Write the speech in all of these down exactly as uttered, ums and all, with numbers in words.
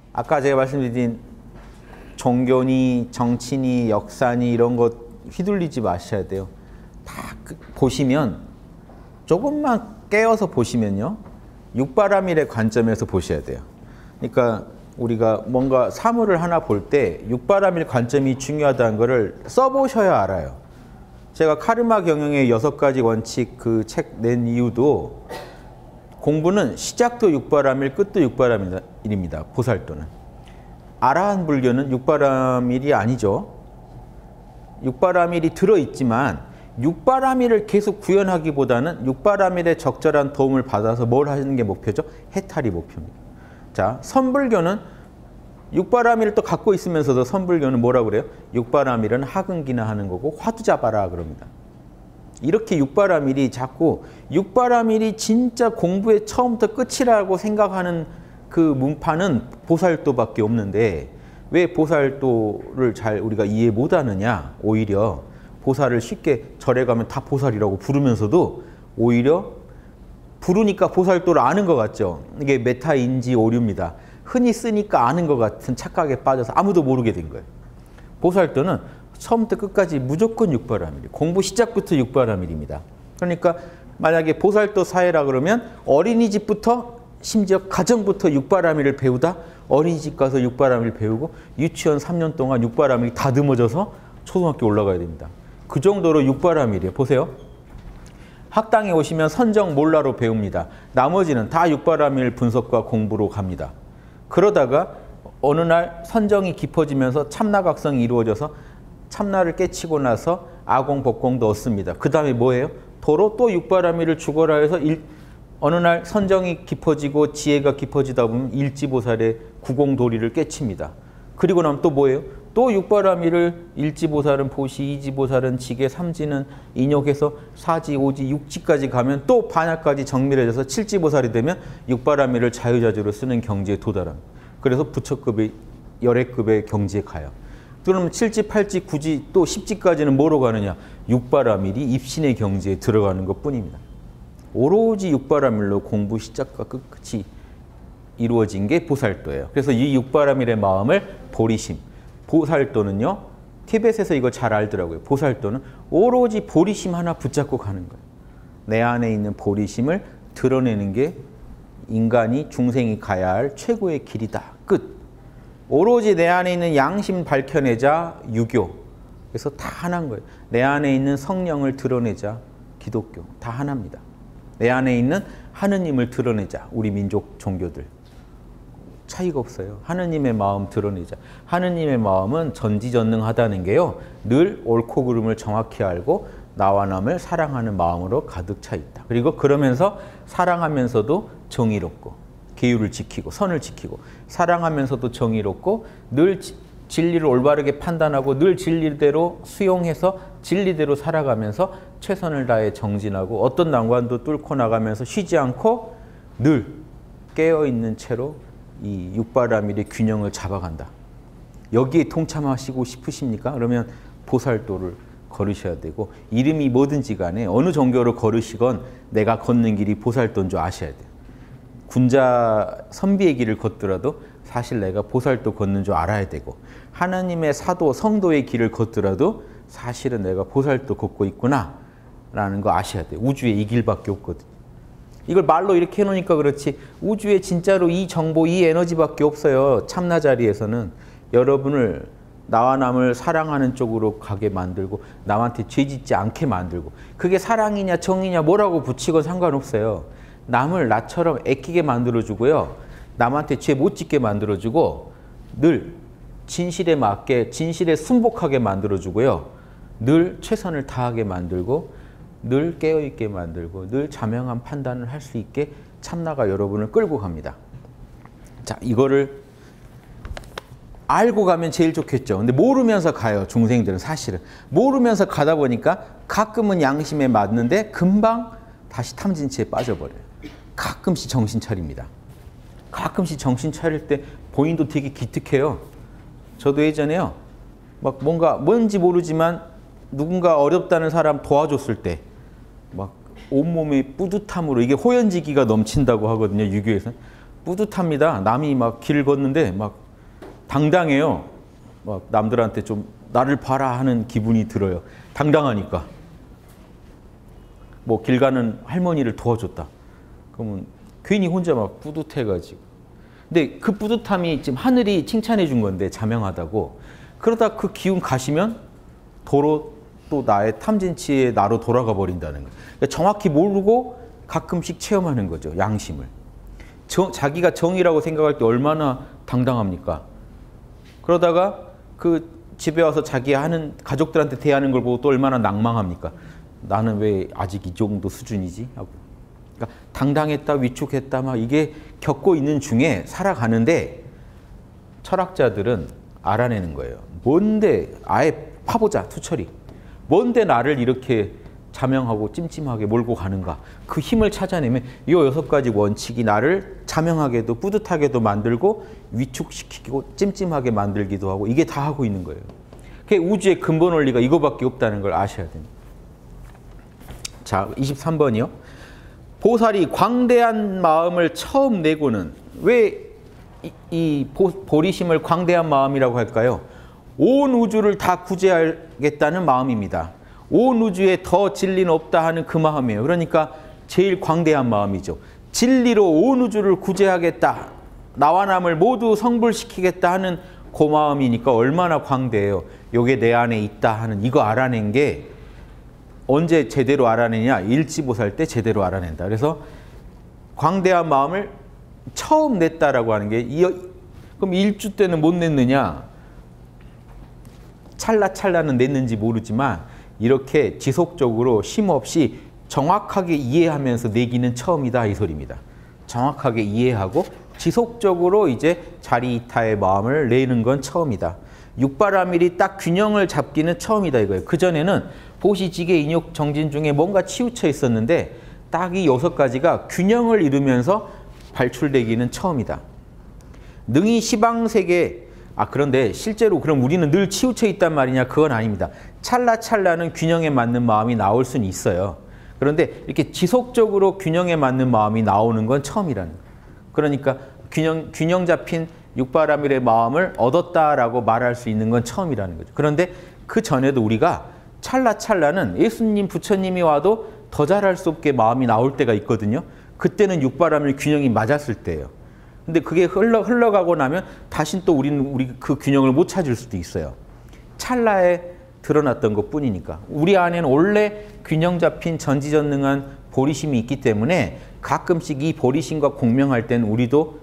아까 제가 말씀드린 종교니 정치니 역사니 이런 것 휘둘리지 마셔야 돼요. 다 보시면 조금만 깨어서 보시면요. 육바라밀의 관점에서 보셔야 돼요. 그러니까 우리가 뭔가 사물을 하나 볼 때 육바라밀 관점이 중요하다는 것을 써보셔야 알아요. 제가 카르마 경영의 여섯 가지 원칙 그 책 낸 이유도 공부는 시작도 육바라밀, 끝도 육바라밀입니다. 보살도는. 아라한 불교는 육바라밀이 아니죠. 육바라밀이 들어있지만 육바라밀을 계속 구현하기보다는 육바라밀의 적절한 도움을 받아서 뭘 하는 게 목표죠? 해탈이 목표입니다. 자, 선불교는 육바라밀을 또 갖고 있으면서도 선불교는 뭐라고 그래요? 육바라밀은 하근기나 하는 거고 화두 잡아라 그럽니다. 이렇게 육바라밀이 자꾸 육바라밀이 진짜 공부의 처음부터 끝이라고 생각하는 그 문파는 보살도밖에 없는데 왜 보살도를 잘 우리가 이해 못하느냐? 오히려 보살을 쉽게 절에 가면 다 보살이라고 부르면서도 오히려 부르니까 보살도를 아는 것 같죠. 이게 메타인지 오류입니다. 흔히 쓰니까 아는 것 같은 착각에 빠져서 아무도 모르게 된 거예요. 보살도는 처음부터 끝까지 무조건 육바라밀, 공부 시작부터 육바라밀입니다. 그러니까 만약에 보살도 사회라 그러면 어린이집부터 심지어 가정부터 육바라밀을 배우다 어린이집 가서 육바라밀 배우고 유치원 삼 년 동안 육바라밀이 다듬어져서 초등학교 올라가야 됩니다. 그 정도로 육바라밀이에요. 보세요. 학당에 오시면 선정 몰라로 배웁니다. 나머지는 다 육바라밀 분석과 공부로 갑니다. 그러다가 어느 날 선정이 깊어지면서 참나각성이 이루어져서 참나를 깨치고 나서 아공, 법공도 얻습니다. 그 다음에 뭐예요? 도로 또 육바라밀을 죽어라 해서 일, 어느 날 선정이 깊어지고 지혜가 깊어지다 보면 일지보살의 구공도리를 깨칩니다. 그리고 나면 또 뭐예요? 또 육바라밀을 일지보살은 보시, 이지보살은 지계, 삼지는 인욕해서 사지, 오지, 육지까지 가면 또 반야까지 정밀해져서 칠지보살이 되면 육바라밀을 자유자재로 쓰는 경지에 도달합니다. 그래서 부처급의 열애급의 경지에 가요. 그러면 칠지, 팔지, 구지, 또 십지까지는 뭐로 가느냐? 육바라밀이 입신의 경지에 들어가는 것뿐입니다. 오로지 육바라밀로 공부 시작과 끝이 이루어진 게 보살도예요. 그래서 이 육바라밀의 마음을 보리심, 보살도는요. 티벳에서 이거 잘 알더라고요. 보살도는 오로지 보리심 하나 붙잡고 가는 거예요. 내 안에 있는 보리심을 드러내는 게 인간이, 중생이 가야 할 최고의 길이다. 끝. 오로지 내 안에 있는 양심 밝혀내자 유교. 그래서 다 하나인 거예요. 내 안에 있는 성령을 드러내자 기독교. 다 하나입니다. 내 안에 있는 하느님을 드러내자 우리 민족 종교들. 차이가 없어요. 하느님의 마음 드러내자. 하느님의 마음은 전지전능하다는 게요. 늘 옳고 그름을 정확히 알고 나와 남을 사랑하는 마음으로 가득 차 있다. 그리고 그러면서 사랑하면서도 정의롭고 계율을 지키고 선을 지키고 사랑하면서도 정의롭고 늘 진리를 올바르게 판단하고 늘 진리대로 수용해서 진리대로 살아가면서 최선을 다해 정진하고 어떤 난관도 뚫고 나가면서 쉬지 않고 늘 깨어있는 채로 이 육바라밀의 균형을 잡아간다. 여기에 동참하시고 싶으십니까? 그러면 보살도를 걸으셔야 되고 이름이 뭐든지 간에 어느 종교를 걸으시건 내가 걷는 길이 보살도인 줄 아셔야 돼요. 군자 선비의 길을 걷더라도 사실 내가 보살도 걷는 줄 알아야 되고 하나님의 사도, 성도의 길을 걷더라도 사실은 내가 보살도 걷고 있구나 라는 거 아셔야 돼요. 우주에 이 길밖에 없거든요. 이걸 말로 이렇게 해놓으니까 그렇지 우주에 진짜로 이 정보, 이 에너지밖에 없어요. 참나 자리에서는 여러분을 나와 남을 사랑하는 쪽으로 가게 만들고 남한테 죄 짓지 않게 만들고 그게 사랑이냐 정이냐 뭐라고 붙이건 상관없어요. 남을 나처럼 애끼게 만들어주고요. 남한테 죄 못 짓게 만들어주고 늘 진실에 맞게 진실에 순복하게 만들어주고요. 늘 최선을 다하게 만들고 늘 깨어있게 만들고 늘 자명한 판단을 할 수 있게 참나가 여러분을 끌고 갑니다. 자, 이거를 알고 가면 제일 좋겠죠. 근데 모르면서 가요. 중생들은 사실은. 모르면서 가다 보니까 가끔은 양심에 맞는데 금방 다시 탐진치에 빠져버려요. 가끔씩 정신 차립니다. 가끔씩 정신 차릴 때 본인도 되게 기특해요. 저도 예전에요. 막 뭔가 뭔지 모르지만 누군가 어렵다는 사람 도와줬을 때 막 온몸의 뿌듯함으로 이게 호연지기가 넘친다고 하거든요. 유교에서는. 뿌듯합니다. 남이 막 길 걷는데 막 당당해요. 막 남들한테 좀 나를 봐라 하는 기분이 들어요. 당당하니까. 뭐 길 가는 할머니를 도와줬다. 그러면 괜히 혼자 막 뿌듯해가지고. 근데 그 뿌듯함이 지금 하늘이 칭찬해 준 건데 자명하다고. 그러다 그 기운 가시면 도로 또 나의 탐진치의 나로 돌아가 버린다는 거예요. 그러니까 정확히 모르고 가끔씩 체험하는 거죠. 양심을. 정, 자기가 정이라고 생각할 때 얼마나 당당합니까? 그러다가 그 집에 와서 자기 하는 가족들한테 대하는 걸 보고 또 얼마나 낭망합니까? 나는 왜 아직 이 정도 수준이지? 하고. 그러니까 당당했다, 위축했다, 막 이게 겪고 있는 중에 살아가는데 철학자들은 알아내는 거예요. 뭔데 아예 파보자, 투철이. 뭔데 나를 이렇게 자명하고 찜찜하게 몰고 가는가? 그 힘을 찾아내면 이 여섯 가지 원칙이 나를 자명하게도 뿌듯하게도 만들고 위축시키고 찜찜하게 만들기도 하고 이게 다 하고 있는 거예요. 그게 우주의 근본 원리가 이거밖에 없다는 걸 아셔야 됩니다. 자, 이십삼 번이요. 보살이 광대한 마음을 처음 내고는 왜 이, 이 보, 보리심을 광대한 마음이라고 할까요? 온 우주를 다 구제하겠다는 마음입니다. 온 우주에 더 진리는 없다 하는 그 마음이에요. 그러니까 제일 광대한 마음이죠. 진리로 온 우주를 구제하겠다. 나와 남을 모두 성불시키겠다 하는 그 마음이니까 얼마나 광대해요. 요게 내 안에 있다 하는 이거 알아낸 게 언제 제대로 알아내냐? 일지보살 때 제대로 알아낸다. 그래서 광대한 마음을 처음 냈다라고 하는 게 이, 그럼 일주 때는 못 냈느냐? 찰나찰나는 냈는지 모르지만 이렇게 지속적으로 쉼없이 정확하게 이해하면서 내기는 처음이다 이 소리입니다. 정확하게 이해하고 지속적으로 이제 자리이타의 마음을 내는 건 처음이다. 육바라밀이 딱 균형을 잡기는 처음이다 이거예요. 그전에는 보시, 지계, 인욕, 정진 중에 뭔가 치우쳐 있었는데 딱 이 여섯 가지가 균형을 이루면서 발출되기는 처음이다. 능히 시방세계 아 그런데 실제로 그럼 우리는 늘 치우쳐 있단 말이냐? 그건 아닙니다. 찰나찰나는 균형에 맞는 마음이 나올 수는 있어요. 그런데 이렇게 지속적으로 균형에 맞는 마음이 나오는 건 처음이라는 거예요. 그러니까 균형, 균형 잡힌 육바라밀의 마음을 얻었다라고 말할 수 있는 건 처음이라는 거죠. 그런데 그 전에도 우리가 찰나찰나는 예수님, 부처님이 와도 더 잘할 수 없게 마음이 나올 때가 있거든요. 그때는 육바라밀 균형이 맞았을 때예요. 근데 그게 흘러, 흘러가고 나면 다시 또 우리는 우리 그 균형을 못 찾을 수도 있어요. 찰나에 드러났던 것 뿐이니까. 우리 안에는 원래 균형 잡힌 전지전능한 보리심이 있기 때문에 가끔씩 이 보리심과 공명할 때는 우리도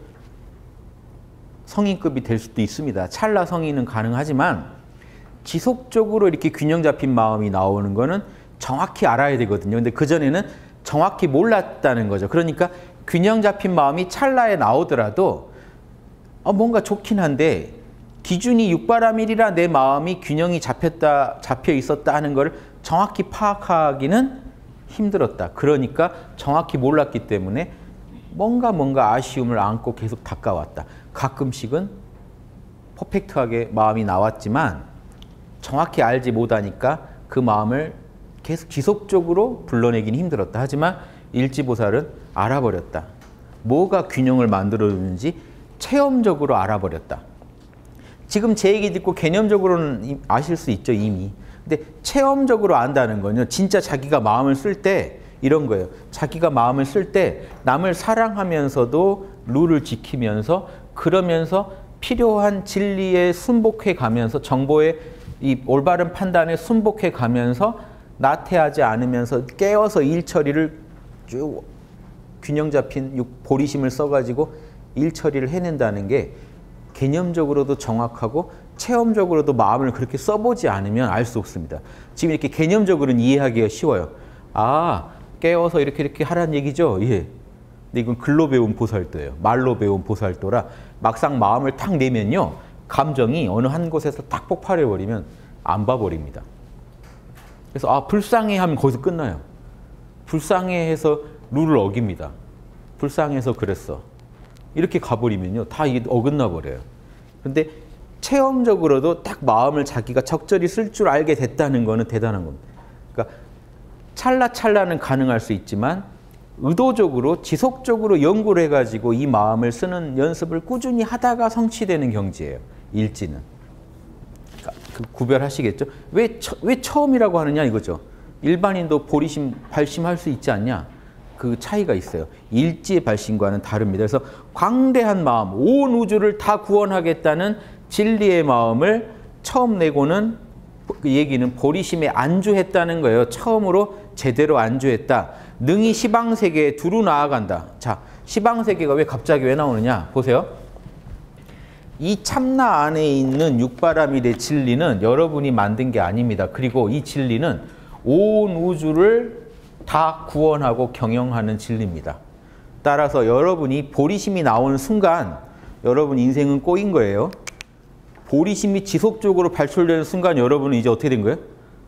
성인급이 될 수도 있습니다. 찰나 성인은 가능하지만 지속적으로 이렇게 균형 잡힌 마음이 나오는 거는 정확히 알아야 되거든요. 근데 그전에는 정확히 몰랐다는 거죠. 그러니까 균형 잡힌 마음이 찰나에 나오더라도 어, 뭔가 좋긴 한데 기준이 육바라밀이라 내 마음이 균형이 잡혔다, 잡혀 있었다 하는 걸 정확히 파악하기는 힘들었다. 그러니까 정확히 몰랐기 때문에 뭔가 뭔가 아쉬움을 안고 계속 닦아왔다. 가끔씩은 퍼펙트하게 마음이 나왔지만 정확히 알지 못하니까 그 마음을 계속 지속적으로 불러내기는 힘들었다. 하지만 일지보살은 알아버렸다. 뭐가 균형을 만들어주는지 체험적으로 알아버렸다. 지금 제 얘기 듣고 개념적으로는 아실 수 있죠, 이미. 근데 체험적으로 안다는 건요, 진짜 자기가 마음을 쓸 때 이런 거예요. 자기가 마음을 쓸 때 남을 사랑하면서도 룰을 지키면서 그러면서 필요한 진리에 순복해 가면서 정보의 이 올바른 판단에 순복해 가면서 나태하지 않으면서 깨어서 일 처리를 쭉 균형 잡힌 보리심을 써가지고 일 처리를 해낸다는 게 개념적으로도 정확하고 체험적으로도 마음을 그렇게 써보지 않으면 알 수 없습니다. 지금 이렇게 개념적으로는 이해하기가 쉬워요. 아, 깨어서 이렇게 이렇게 하라는 얘기죠? 예. 근데 이건 글로 배운 보살도예요. 말로 배운 보살도라 막상 마음을 탁 내면요. 감정이 어느 한 곳에서 딱 폭발해버리면 안 봐버립니다. 그래서 아, 불쌍해 하면 거기서 끝나요. 불쌍해 해서 룰을 어깁니다. 불쌍해서 그랬어. 이렇게 가버리면요. 다 이게 어긋나 버려요. 근데 체험적으로도 딱 마음을 자기가 적절히 쓸 줄 알게 됐다는 거는 대단한 겁니다. 그러니까 찰나찰나는 가능할 수 있지만 의도적으로 지속적으로 연구를 해가지고 이 마음을 쓰는 연습을 꾸준히 하다가 성취되는 경지예요. 일지는. 그 구별하시겠죠? 왜, 처, 왜 처음이라고 하느냐 이거죠. 일반인도 보리심, 발심할 수 있지 않냐? 그 차이가 있어요. 일지의 발심과는 다릅니다. 그래서 광대한 마음, 온 우주를 다 구원하겠다는 진리의 마음을 처음 내고는 그 얘기는 보리심에 안주했다는 거예요. 처음으로 제대로 안주했다. 능히 시방세계에 두루 나아간다. 자, 시방세계가 왜 갑자기 왜 나오느냐? 보세요. 이 참나 안에 있는 육바라밀의 진리는 여러분이 만든 게 아닙니다. 그리고 이 진리는 온 우주를 다 구원하고 경영하는 진리입니다. 따라서 여러분이 보리심이 나오는 순간 여러분 인생은 꼬인 거예요. 보리심이 지속적으로 발출되는 순간 여러분은 이제 어떻게 된 거예요?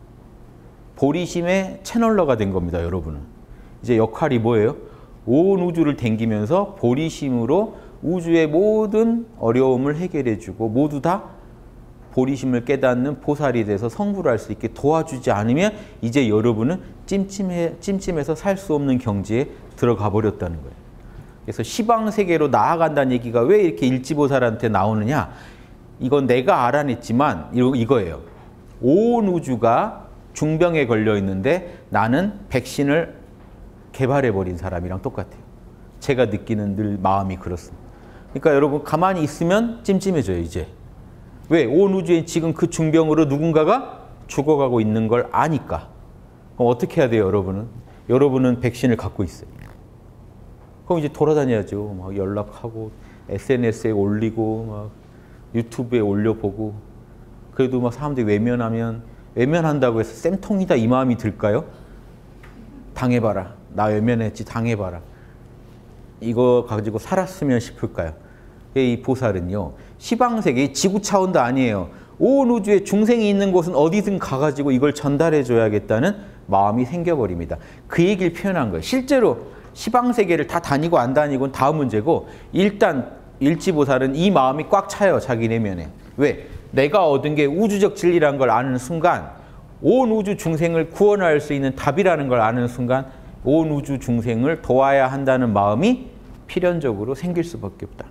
보리심의 채널러가 된 겁니다. 여러분은. 이제 역할이 뭐예요? 온 우주를 댕기면서 보리심으로 우주의 모든 어려움을 해결해주고 모두 다 보리심을 깨닫는 보살이 돼서 성불할 수 있게 도와주지 않으면 이제 여러분은 찜찜해, 찜찜해서 살 수 없는 경지에 들어가 버렸다는 거예요. 그래서 시방세계로 나아간다는 얘기가 왜 이렇게 일지보살한테 나오느냐? 이건 내가 알아냈지만 이거예요. 온 우주가 중병에 걸려 있는데 나는 백신을 개발해버린 사람이랑 똑같아요. 제가 느끼는 늘 마음이 그렇습니다. 그러니까 여러분 가만히 있으면 찜찜해져요. 이제. 왜? 온 우주에 지금 그 중병으로 누군가가 죽어가고 있는 걸 아니까. 그럼 어떻게 해야 돼요, 여러분은? 여러분은 백신을 갖고 있어요. 그럼 이제 돌아다녀야죠. 막 연락하고 에스엔에스에 올리고 막 유튜브에 올려보고. 그래도 막 사람들이 외면하면 외면한다고 해서 쌤통이다 이 마음이 들까요? 당해봐라. 나 외면했지 당해봐라. 이거 가지고 살았으면 싶을까요? 이 보살은요. 시방세계, 지구 차원도 아니에요. 온 우주에 중생이 있는 곳은 어디든 가가지고 이걸 전달해 줘야겠다는 마음이 생겨버립니다. 그 얘기를 표현한 거예요. 실제로 시방세계를 다 다니고 안 다니고는 다음 문제고 일단 일지보살은 이 마음이 꽉 차요. 자기 내면에. 왜? 내가 얻은 게 우주적 진리라는 걸 아는 순간 온 우주 중생을 구원할 수 있는 답이라는 걸 아는 순간 온 우주 중생을 도와야 한다는 마음이 필연적으로 생길 수밖에 없다.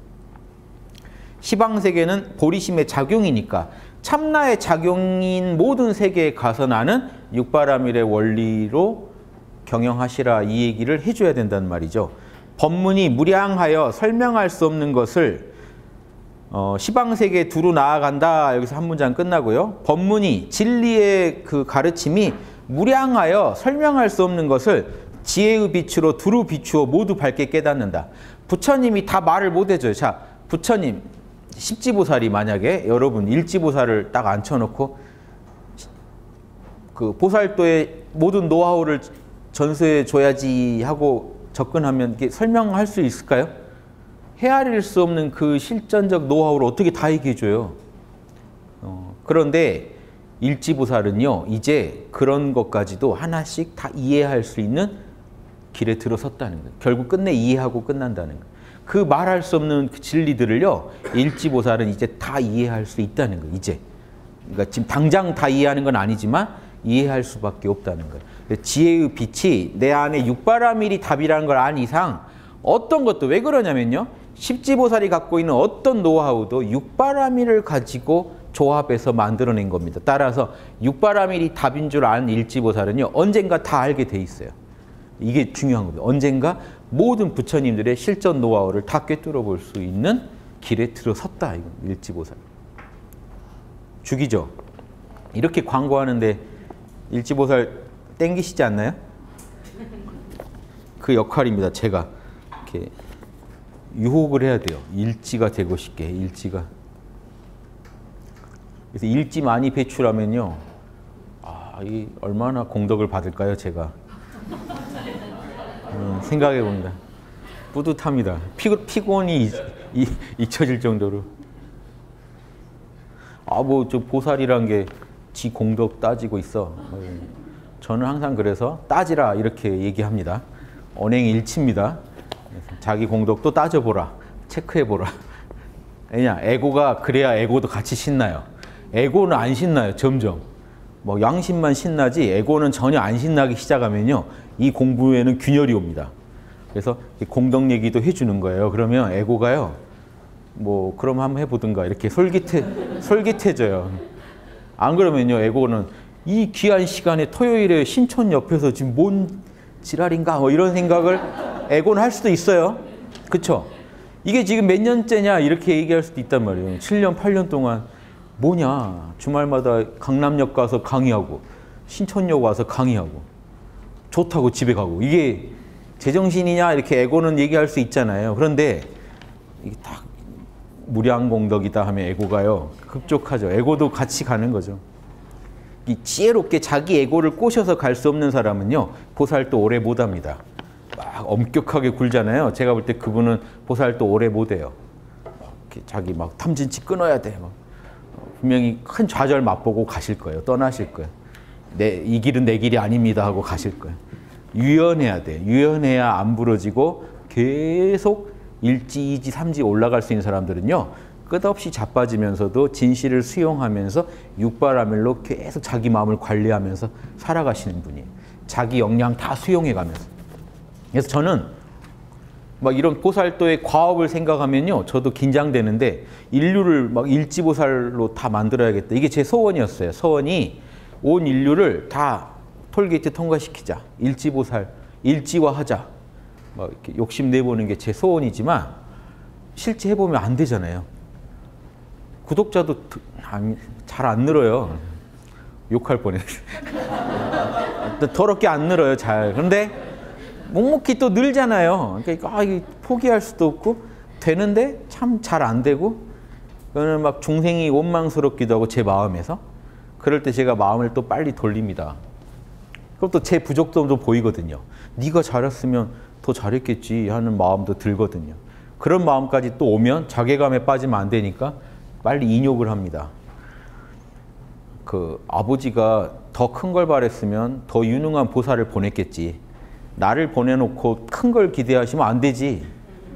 시방세계는 보리심의 작용이니까 참나의 작용인 모든 세계에 가서 나는 육바라밀의 원리로 경영하시라 이 얘기를 해줘야 된다는 말이죠. 법문이 무량하여 설명할 수 없는 것을 어, 시방세계에 두루 나아간다. 여기서 한 문장 끝나고요. 법문이 진리의 그 가르침이 무량하여 설명할 수 없는 것을 지혜의 빛으로 두루 비추어 모두 밝게 깨닫는다. 부처님이 다 말을 못 해줘요. 자, 부처님 십지보살이 만약에 여러분 일지보살을 딱 앉혀놓고 그 보살도의 모든 노하우를 전수해 줘야지 하고 접근하면 이게 설명할 수 있을까요? 헤아릴 수 없는 그 실전적 노하우를 어떻게 다 얘기해 줘요? 어, 그런데 일지보살은요, 이제 그런 것까지도 하나씩 다 이해할 수 있는 길에 들어섰다는 거예요. 결국 끝내 이해하고 끝난다는 거예요. 그 말할 수 없는 그 진리들을요, 일지보살은 이제 다 이해할 수 있다는 거예요. 이제. 그러니까 지금 당장 다 이해하는 건 아니지만 이해할 수밖에 없다는 거예요. 지혜의 빛이 내 안에 육바라밀이 답이라는 걸 안 이상 어떤 것도 왜 그러냐면요. 십지보살이 갖고 있는 어떤 노하우도 육바라밀을 가지고 조합해서 만들어낸 겁니다. 따라서 육바라밀이 답인 줄 아는 일지보살은요. 언젠가 다 알게 돼 있어요. 이게 중요한 겁니다. 언젠가 모든 부처님들의 실전 노하우를 다 꿰뚫어 볼 수 있는 길에 들어섰다. 이거 일지보살. 죽이죠. 이렇게 광고하는데 일지보살 땡기시지 않나요? 그 역할입니다. 제가 이렇게 유혹을 해야 돼요. 일지가 되고 싶게. 일지가. 그래서 일지 많이 배출하면요. 아, 이 얼마나 공덕을 받을까요, 제가? 음, 생각해 봅니다. 뿌듯합니다. 피, 피곤이 이, 잊혀질 정도로. 아, 뭐, 저 보살이란 게 지 공덕 따지고 있어. 저는 항상 그래서 따지라 이렇게 얘기합니다. 언행일치입니다. 자기 공덕도 따져보라. 체크해보라. 왜냐, 에고가 그래야 에고도 같이 신나요. 에고는 안 신나요, 점점. 뭐 양심만 신나지 에고는 전혀 안 신나기 시작하면요. 이 공부에는 균열이 옵니다. 그래서 공덕 얘기도 해주는 거예요. 그러면 에고가요. 뭐 그럼 한번 해보든가 이렇게 솔깃해, 솔깃해져요. 안 그러면요. 에고는 이 귀한 시간에 토요일에 신촌 옆에서 지금 뭔 지랄인가 뭐 이런 생각을 에고는 할 수도 있어요. 그쵸? 이게 지금 몇 년째냐 이렇게 얘기할 수도 있단 말이에요. 칠 년, 팔 년 동안 뭐냐. 주말마다 강남역 가서 강의하고 신촌역 와서 강의하고 좋다고 집에 가고 이게 제정신이냐 이렇게 에고는 얘기할 수 있잖아요. 그런데 이게 딱 무량공덕이다 하면 에고가요. 급족하죠. 에고도 같이 가는 거죠. 이 지혜롭게 자기 에고를 꼬셔서 갈 수 없는 사람은요. 보살도 오래 못합니다. 막 엄격하게 굴잖아요. 제가 볼 때 그분은 보살도 오래 못해요. 자기 막 탐진치 끊어야 돼. 막. 분명히 큰 좌절 맛보고 가실 거예요. 떠나실 거예요. 내, 이 길은 내 길이 아닙니다 하고 가실 거예요. 유연해야 돼. 유연해야 안 부러지고 계속 일지, 이지, 삼지 올라갈 수 있는 사람들은요. 끝없이 자빠지면서도 진실을 수용하면서 육바라밀로 계속 자기 마음을 관리하면서 살아가시는 분이에요. 자기 역량 다 수용해가면서. 그래서 저는 막 이런 보살도의 과업을 생각하면요. 저도 긴장되는데 인류를 막 일지보살로 다 만들어야겠다. 이게 제 소원이었어요. 소원이 온 인류를 다 톨게이트 통과시키자. 일지보살, 일지화하자. 막 이렇게 욕심 내보는 게 제 소원이지만 실제 해보면 안 되잖아요. 구독자도 잘 안 늘어요. 욕할 뻔했어요. 더럽게 안 늘어요, 잘. 그런데 묵묵히 또 늘잖아요. 그러니까 아, 이게 포기할 수도 없고 되는데 참 잘 안 되고 그거는 막 중생이 원망스럽기도 하고 제 마음에서 그럴 때 제가 마음을 또 빨리 돌립니다. 그럼 또 제 부족점도 보이거든요. 네가 잘했으면 더 잘했겠지 하는 마음도 들거든요. 그런 마음까지 또 오면 자괴감에 빠지면 안 되니까 빨리 인욕을 합니다. 그 아버지가 더 큰 걸 바랬으면 더 유능한 보살을 보냈겠지. 나를 보내놓고 큰 걸 기대하시면 안 되지.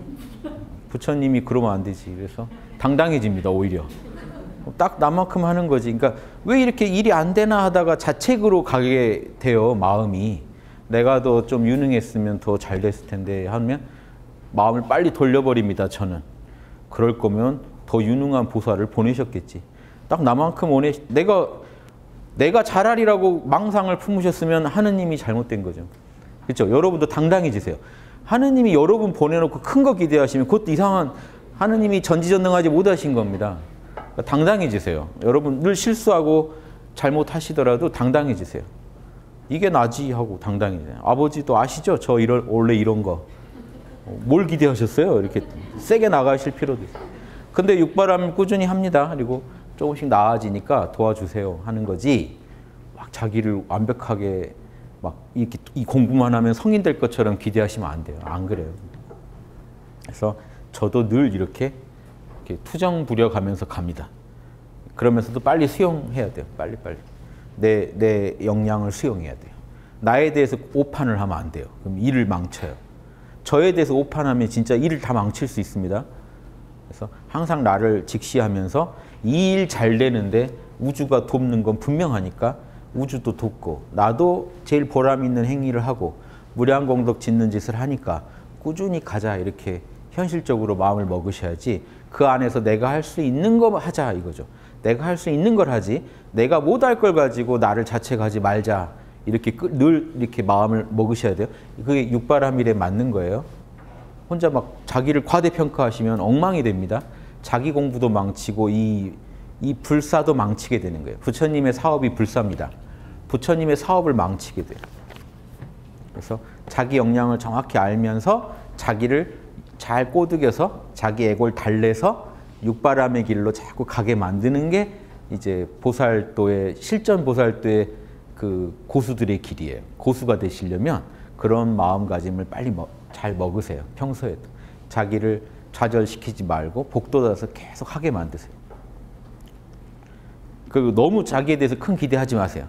부처님이 그러면 안 되지. 그래서 당당해집니다, 오히려. 딱 나만큼 하는 거지. 그러니까 왜 이렇게 일이 안 되나 하다가 자책으로 가게 돼요, 마음이. 내가 더 좀 유능했으면 더 잘 됐을 텐데 하면 마음을 빨리 돌려버립니다, 저는. 그럴 거면 더 유능한 보살을 보내셨겠지. 딱 나만큼 원해, 내가, 내가 잘하리라고 망상을 품으셨으면 하느님이 잘못된 거죠. 그렇죠? 여러분도 당당해지세요. 하느님이 여러분 보내놓고 큰 거 기대하시면 그것도 이상한 하느님이 전지전능하지 못하신 겁니다. 그러니까 당당해지세요. 여러분 늘 실수하고 잘못하시더라도 당당해지세요. 이게 나지 하고 당당해져요. 아버지도 아시죠? 저 이런, 원래 이런 거. 뭘 기대하셨어요? 이렇게 세게 나가실 필요도 있어요. 근데 육바람 꾸준히 합니다. 그리고 조금씩 나아지니까 도와주세요 하는 거지. 막 자기를 완벽하게 막 이렇게 이 공부만 하면 성인 될 것처럼 기대하시면 안 돼요. 안 그래요. 그래서 저도 늘 이렇게, 이렇게 투정 부려가면서 갑니다. 그러면서도 빨리 수용해야 돼요. 빨리 빨리. 내, 내 역량을 수용해야 돼요. 나에 대해서 오판을 하면 안 돼요. 그럼 일을 망쳐요. 저에 대해서 오판하면 진짜 일을 다 망칠 수 있습니다. 그래서 항상 나를 직시하면서 이 일 잘 되는데 우주가 돕는 건 분명하니까 우주도 돕고 나도 제일 보람 있는 행위를 하고 무량공덕 짓는 짓을 하니까 꾸준히 가자 이렇게 현실적으로 마음을 먹으셔야지 그 안에서 내가 할 수 있는 거 하자 이거죠. 내가 할 수 있는 걸 하지 내가 못할 걸 가지고 나를 자책하지 말자 이렇게 늘 이렇게 마음을 먹으셔야 돼요. 그게 육바라밀에 맞는 거예요. 혼자 막 자기를 과대평가하시면 엉망이 됩니다. 자기 공부도 망치고 이, 이 불사도 망치게 되는 거예요. 부처님의 사업이 불사입니다. 부처님의 사업을 망치게 돼요. 그래서 자기 역량을 정확히 알면서 자기를 잘 꼬드겨서 자기 에고를 달래서 육바람의 길로 자꾸 가게 만드는 게 이제 보살도의 실전 보살도의 그 고수들의 길이에요. 고수가 되시려면 그런 마음가짐을 빨리 먹, 잘 먹으세요. 평소에도 자기를 좌절시키지 말고 복돋아서 계속 하게 만드세요. 그리고 너무 자기에 대해서 큰 기대하지 마세요.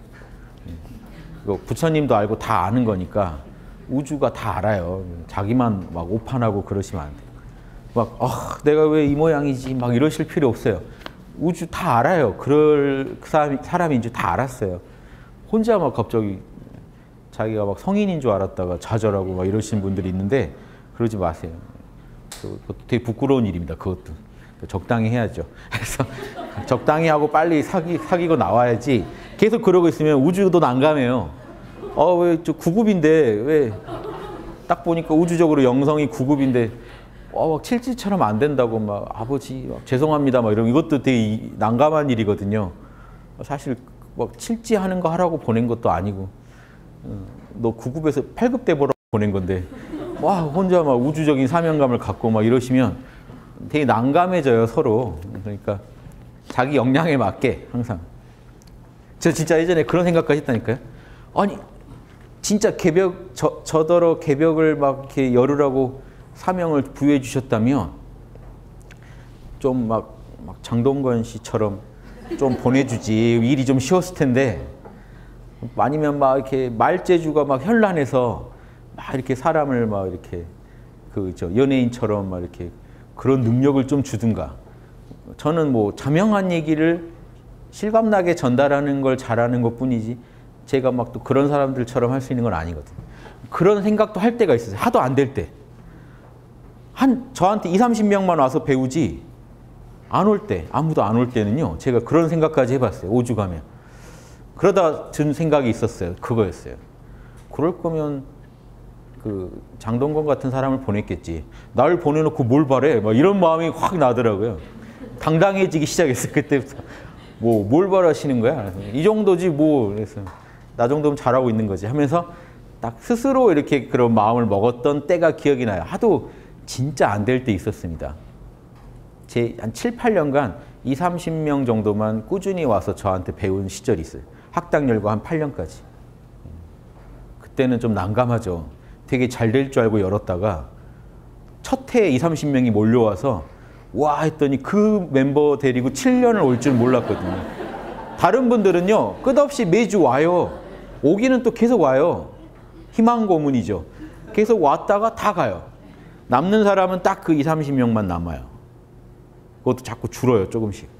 부처님도 알고 다 아는 거니까 우주가 다 알아요. 자기만 막 오판하고 그러시면 안 돼요. 막 아, 내가 왜 이 모양이지 막 이러실 필요 없어요. 우주 다 알아요. 그럴 사람이, 사람인 줄 다 알았어요. 혼자 막 갑자기 자기가 막 성인인 줄 알았다가 좌절하고 막 이러시는 분들이 있는데 그러지 마세요. 되게 부끄러운 일입니다. 그것도 적당히 해야죠. 그래서 적당히 하고 빨리 사귀, 사귀고 나와야지. 계속 그러고 있으면 우주도 난감해요. 어, 왜 저 구 급인데 왜 딱 보니까 우주적으로 영성이 구 급인데 어, 막 칠지처럼 안 된다고 막 아버지 막 죄송합니다 막 이런 이것도 되게 난감한 일이거든요. 사실 막 칠지하는 거 하라고 보낸 것도 아니고 너 구 급에서 팔 급 돼 보라고 보낸 건데 와 혼자 막 우주적인 사명감을 갖고 막 이러시면 되게 난감해져요 서로. 그러니까 자기 역량에 맞게 항상. 저 진짜 예전에 그런 생각까지 했다니까요. 아니 진짜 개벽 저, 저더러 개벽을 막 이렇게 열으라고 사명을 부여해 주셨다면 좀 막 막 장동건 씨처럼 좀 보내주지 일이 좀 쉬웠을 텐데 아니면 막 이렇게 말재주가 막 현란해서 막 이렇게 사람을 막 이렇게 그 저 연예인처럼 막 이렇게 그런 능력을 좀 주든가. 저는 뭐 자명한 얘기를 실감나게 전달하는 걸 잘하는 것뿐이지 제가 막 또 그런 사람들처럼 할 수 있는 건 아니거든요. 그런 생각도 할 때가 있어요. 하도 안 될 때. 한 저한테 이삼십 명만 와서 배우지 안 올 때, 아무도 안 올 때는요. 제가 그런 생각까지 해봤어요. 오죽하면. 그러다 든 생각이 있었어요. 그거였어요. 그럴 거면 그 장동건 같은 사람을 보냈겠지. 날 보내놓고 뭘 바래? 막 이런 마음이 확 나더라고요. 당당해지기 시작했어요. 그때부터. 뭐 뭘 바라시는 거야? 이 정도지 뭐. 그래서 나 정도면 잘하고 있는 거지 하면서 딱 스스로 이렇게 그런 마음을 먹었던 때가 기억이 나요. 하도 진짜 안 될 때 있었습니다. 제 한 칠, 팔 년간 이삼십 명 정도만 꾸준히 와서 저한테 배운 시절이 있어요. 학당 열고 한 팔 년까지. 그때는 좀 난감하죠. 되게 잘 될 줄 알고 열었다가 첫 해에 이삼십 명이 몰려와서 와 했더니 그 멤버 데리고 칠 년을 올 줄 몰랐거든요. 다른 분들은요. 끝없이 매주 와요. 오기는 또 계속 와요. 희망 고문이죠. 계속 왔다가 다 가요. 남는 사람은 딱 그 이삼십 명만 남아요. 그것도 자꾸 줄어요. 조금씩.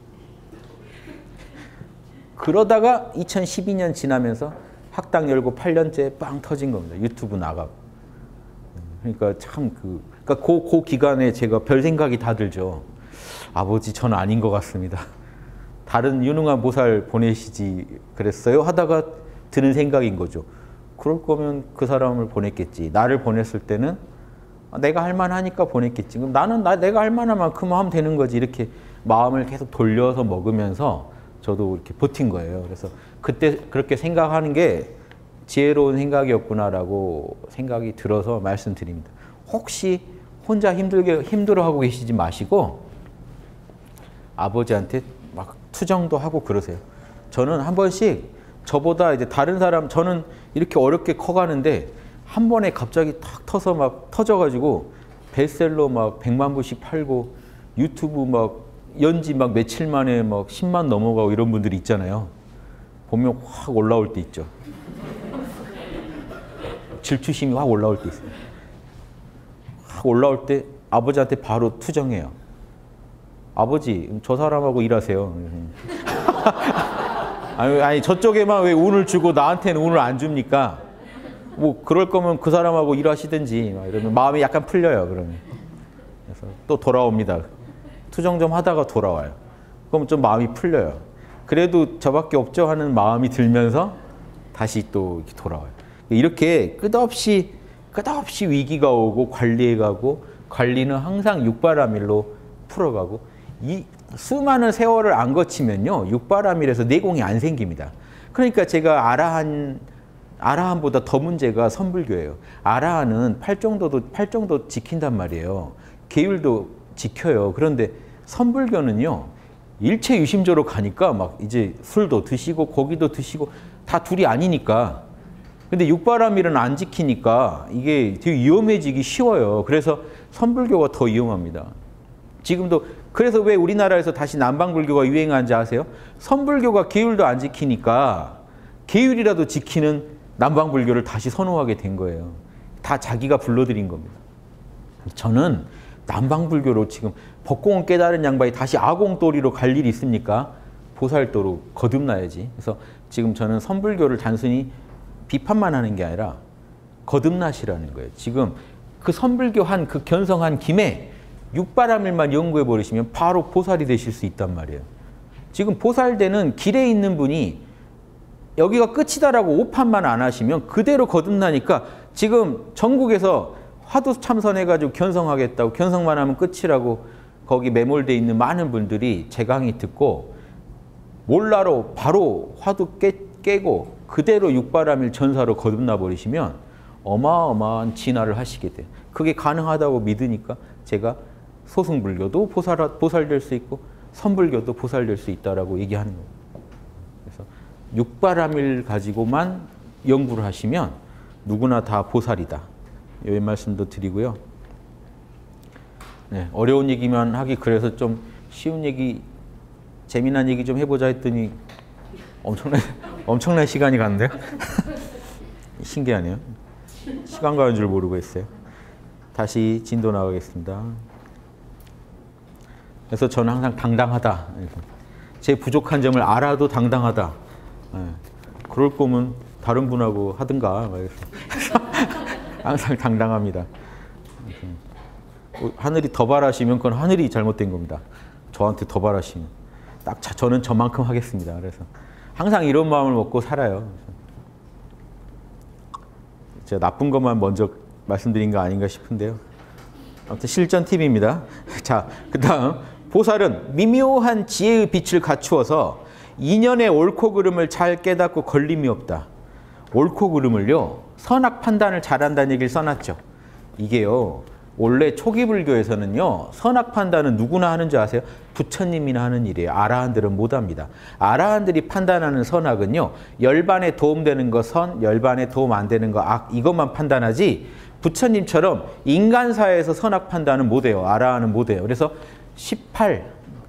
그러다가 이천십이 년 지나면서 학당 열고 팔 년째 빵 터진 겁니다. 유튜브 나가고. 그러니까 참 그, 그러니까 그, 그 기간에 제가 별 생각이 다 들죠. 아버지 저는 아닌 것 같습니다. 다른 유능한 보살 보내시지 그랬어요? 하다가 드는 생각인 거죠. 그럴 거면 그 사람을 보냈겠지. 나를 보냈을 때는 내가 할 만하니까 보냈겠지. 그럼 나는 나, 내가 할 만한 만큼 하면 되는 거지. 이렇게 마음을 계속 돌려서 먹으면서 저도 이렇게 버틴 거예요. 그래서 그때 그렇게 생각하는 게 지혜로운 생각이었구나라고 생각이 들어서 말씀드립니다. 혹시 혼자 힘들게 힘들어하고 계시지 마시고 아버지한테 막 투정도 하고 그러세요. 저는 한 번씩 저보다 이제 다른 사람 저는 이렇게 어렵게 커가는데 한 번에 갑자기 탁 터서 막 터져가지고 베스트셀러 막 백만 부씩 팔고 유튜브 막 연지 막 며칠 만에 막 십만 넘어가고 이런 분들이 있잖아요. 보면 확 올라올 때 있죠. 질투심이 확 올라올 때 있어요. 확 올라올 때 아버지한테 바로 투정해요. 아버지, 저 사람하고 일하세요. 아니, 아니 저쪽에만 왜 운을 주고 나한테는 운을 안 줍니까? 뭐 그럴 거면 그 사람하고 일하시든지 막 이러면 마음이 약간 풀려요. 그러면 그래서 또 돌아옵니다. 투정 좀 하다가 돌아와요. 그럼 좀 마음이 풀려요. 그래도 저밖에 없죠 하는 마음이 들면서 다시 또 이렇게 돌아와요. 이렇게 끝없이 끝없이 위기가 오고 관리해가고 관리는 항상 육바라밀로 풀어가고 이 수많은 세월을 안 거치면요 육바라밀에서 내공이 안 생깁니다. 그러니까 제가 아라한 아라한보다 더 문제가 선불교예요. 아라한은 팔정도도 팔정도 지킨단 말이에요. 계율도 지켜요. 그런데 선불교는요 일체 유심조로 가니까 막 이제 술도 드시고 고기도 드시고 다 둘이 아니니까. 근데 육바라밀은 안 지키니까 이게 되게 위험해지기 쉬워요. 그래서 선불교가 더 위험합니다. 지금도 그래서 왜 우리나라에서 다시 남방불교가 유행한지 아세요? 선불교가 계율도 안 지키니까 계율이라도 지키는 남방불교를 다시 선호하게 된 거예요. 다 자기가 불러들인 겁니다. 저는 남방불교로 지금 법공은 깨달은 양반이 다시 아공도리로 갈 일이 있습니까? 보살도로 거듭나야지. 그래서 지금 저는 선불교를 단순히 비판만 하는 게 아니라 거듭나시라는 거예요. 지금 그 선불교 한 그 견성한 김에 육바라밀만 연구해 버리시면 바로 보살이 되실 수 있단 말이에요. 지금 보살되는 길에 있는 분이 여기가 끝이다라고 오판만 안 하시면 그대로 거듭나니까 지금 전국에서 화두 참선해가지고 견성하겠다고 견성만 하면 끝이라고 거기 매몰돼 있는 많은 분들이 제 강의 듣고 몰라로 바로 화두 깨, 깨고 그대로 육바라밀 전사로 거듭나 버리시면 어마어마한 진화를 하시게 돼요. 그게 가능하다고 믿으니까 제가 소승불교도 보살, 보살될 수 있고 선불교도 보살될 수 있다라고 얘기하는 거예요. 그래서 육바라밀 가지고만 연구를 하시면 누구나 다 보살이다. 이 말씀도 드리고요. 네, 어려운 얘기만 하기 그래서 좀 쉬운 얘기, 재미난 얘기 좀 해보자 했더니 엄청난, 엄청난 시간이 갔는데요. 신기하네요. 시간 가는 줄 모르고 했어요. 다시 진도 나가겠습니다. 그래서 저는 항상 당당하다. 제 부족한 점을 알아도 당당하다. 네. 그럴 거면 다른 분하고 하든가. 항상 당당합니다. 하늘이 더 바라시면 그건 하늘이 잘못된 겁니다. 저한테 더 바라시면. 딱 저는 저만큼 하겠습니다. 그래서 항상 이런 마음을 먹고 살아요. 제가 나쁜 것만 먼저 말씀드린 거 아닌가 싶은데요. 아무튼 실전 팁입니다. 자, 그 다음 보살은 미묘한 지혜의 빛을 갖추어서 인연의 옳고 그름을 잘 깨닫고 걸림이 없다. 옳고 그름을요, 선악 판단을 잘한다는 얘기를 써놨죠. 이게요, 원래 초기 불교에서는요, 선악 판단은 누구나 하는 줄 아세요? 부처님이나 하는 일이에요. 아라한들은 못합니다. 아라한들이 판단하는 선악은요, 열반에 도움되는 거 선, 열반에 도움 안 되는 거 악, 이것만 판단하지 부처님처럼 인간사에서 선악 판단은 못해요. 아라한은 못해요. 그래서 십팔,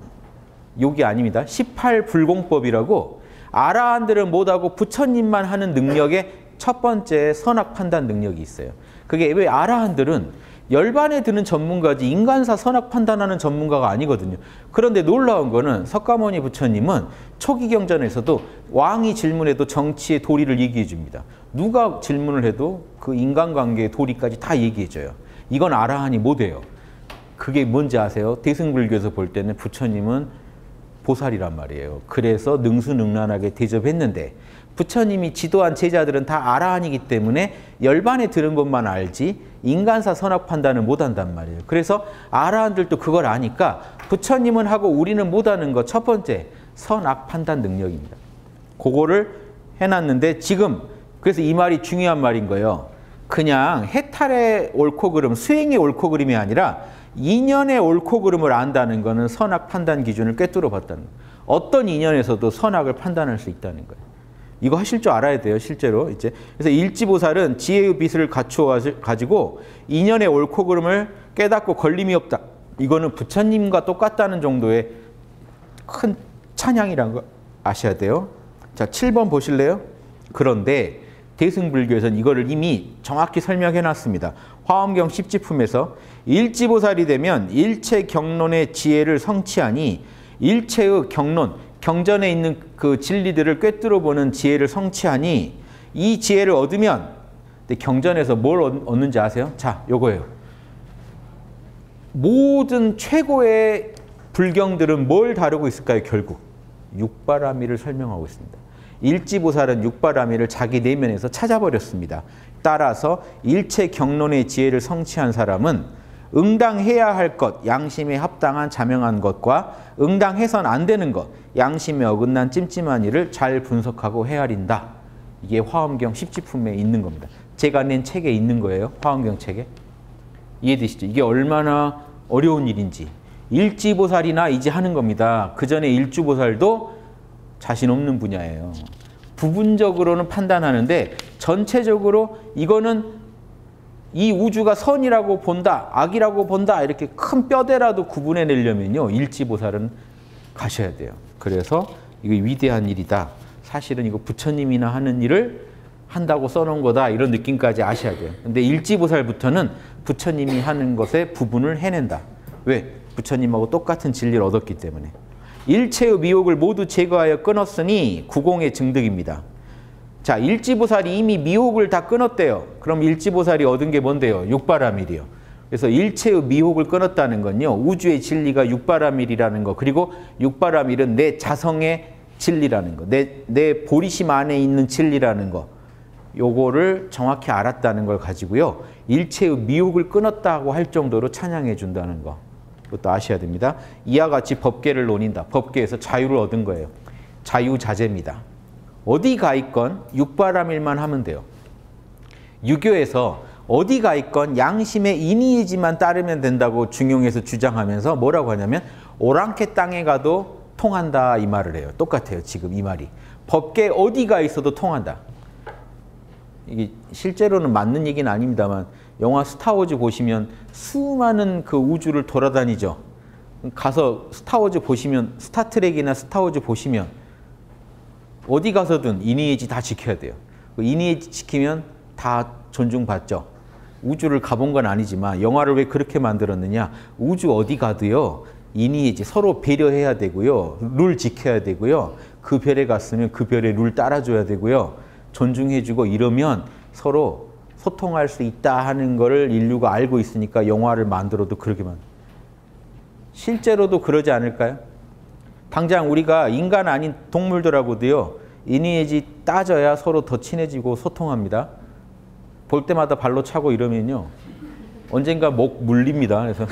욕이 아닙니다. 십팔 불공법이라고 아라한들은 못하고 부처님만 하는 능력의 첫 번째 선악 판단 능력이 있어요. 그게 왜 아라한들은 열반에 드는 전문가지 인간사 선악 판단하는 전문가가 아니거든요. 그런데 놀라운 거는 석가모니 부처님은 초기 경전에서도 왕이 질문해도 정치의 도리를 얘기해 줍니다. 누가 질문을 해도 그 인간관계의 도리까지 다 얘기해 줘요. 이건 아라한이 못해요. 그게 뭔지 아세요? 대승불교에서 볼 때는 부처님은 보살이란 말이에요. 그래서 능수능란하게 대접했는데 부처님이 지도한 제자들은 다 아라한이기 때문에 열반에 들은 것만 알지 인간사 선악 판단을 못한단 말이에요. 그래서 아라한들도 그걸 아니까 부처님은 하고 우리는 못하는 것 첫 번째 선악 판단 능력입니다. 그거를 해놨는데 지금 그래서 이 말이 중요한 말인 거예요. 그냥 해탈의 옳고 그름, 수행의 옳고 그름이 아니라 인연의 옳고 그름을 안다는 것은 선악 판단 기준을 꿰뚫어 봤다는 거예요. 어떤 인연에서도 선악을 판단할 수 있다는 거예요. 이거 하실 줄 알아야 돼요, 실제로. 이제 그래서 일지보살은 지혜의 빛을 갖추어 가지고 인연의 옳고 그름을 깨닫고 걸림이 없다. 이거는 부처님과 똑같다는 정도의 큰 찬양이라는 거 아셔야 돼요. 자, 칠 번 보실래요? 그런데 대승불교에서는 이거를 이미 정확히 설명해 놨습니다. 화엄경 십지품에서 일지보살이 되면 일체 경론의 지혜를 성취하니 일체의 경론, 경전에 있는 그 진리들을 꿰뚫어 보는 지혜를 성취하니 이 지혜를 얻으면 근데 경전에서 뭘 얻는지 아세요? 자, 요거예요. 모든 최고의 불경들은 뭘 다루고 있을까요? 결국 육바라밀을 설명하고 있습니다. 일지보살은 육바라밀을 자기 내면에서 찾아버렸습니다. 따라서 일체 경론의 지혜를 성취한 사람은 응당해야 할 것, 양심에 합당한 자명한 것과 응당해선 안 되는 것, 양심에 어긋난 찜찜한 일을 잘 분석하고 헤아린다. 이게 화엄경 십지품에 있는 겁니다. 제가 낸 책에 있는 거예요. 화엄경 책에. 이해되시죠? 이게 얼마나 어려운 일인지. 일지보살이나 이제 하는 겁니다. 그 전에 일주보살도 자신 없는 분야예요. 부분적으로는 판단하는데 전체적으로 이거는 이 우주가 선이라고 본다, 악이라고 본다 이렇게 큰 뼈대라도 구분해내려면요. 일지보살은 가셔야 돼요. 그래서 이거 위대한 일이다. 사실은 이거 부처님이나 하는 일을 한다고 써놓은 거다. 이런 느낌까지 아셔야 돼요. 근데 일지보살부터는 부처님이 하는 것에 부분을 해낸다. 왜? 부처님하고 똑같은 진리를 얻었기 때문에. 일체의 미혹을 모두 제거하여 끊었으니 구공의 증득입니다. 자, 일지보살이 이미 미혹을 다 끊었대요. 그럼 일지보살이 얻은 게 뭔데요? 육바라밀이요. 그래서 일체의 미혹을 끊었다는 건요, 우주의 진리가 육바라밀이라는 거, 그리고 육바라밀은 내 자성의 진리라는 거, 내, 내 보리심 안에 있는 진리라는 거, 요거를 정확히 알았다는 걸 가지고요, 일체의 미혹을 끊었다고 할 정도로 찬양해 준다는 거, 이것도 아셔야 됩니다. 이와 같이 법계를 논인다. 법계에서 자유를 얻은 거예요. 자유자재입니다. 어디 가 있건 육바라밀만 하면 돼요. 유교에서 어디 가 있건 양심의 인의의지만 따르면 된다고 중용에서 주장하면서 뭐라고 하냐면 오랑캐 땅에 가도 통한다 이 말을 해요. 똑같아요. 지금 이 말이. 법계 어디 가 있어도 통한다. 이게 실제로는 맞는 얘기는 아닙니다만 영화 스타워즈 보시면 수많은 그 우주를 돌아다니죠. 가서 스타워즈 보시면, 스타트rek이나 스타워즈 보시면 어디 가서든 인의의지 다 지켜야 돼요. 인의의지 지키면 다 존중받죠. 우주를 가본 건 아니지만 영화를 왜 그렇게 만들었느냐. 우주 어디 가도요, 인의의지 서로 배려해야 되고요, 룰 지켜야 되고요, 그 별에 갔으면 그 별의 룰 따라줘야 되고요, 존중해주고 이러면 서로 소통할 수 있다 하는 거를 인류가 알고 있으니까 영화를 만들어도 그렇게 만. 실제로도 그러지 않을까요? 당장 우리가 인간 아닌 동물들하고도요, 인의의지 따져야 서로 더 친해지고 소통합니다. 볼 때마다 발로 차고 이러면요, 언젠가 목 물립니다. 그래서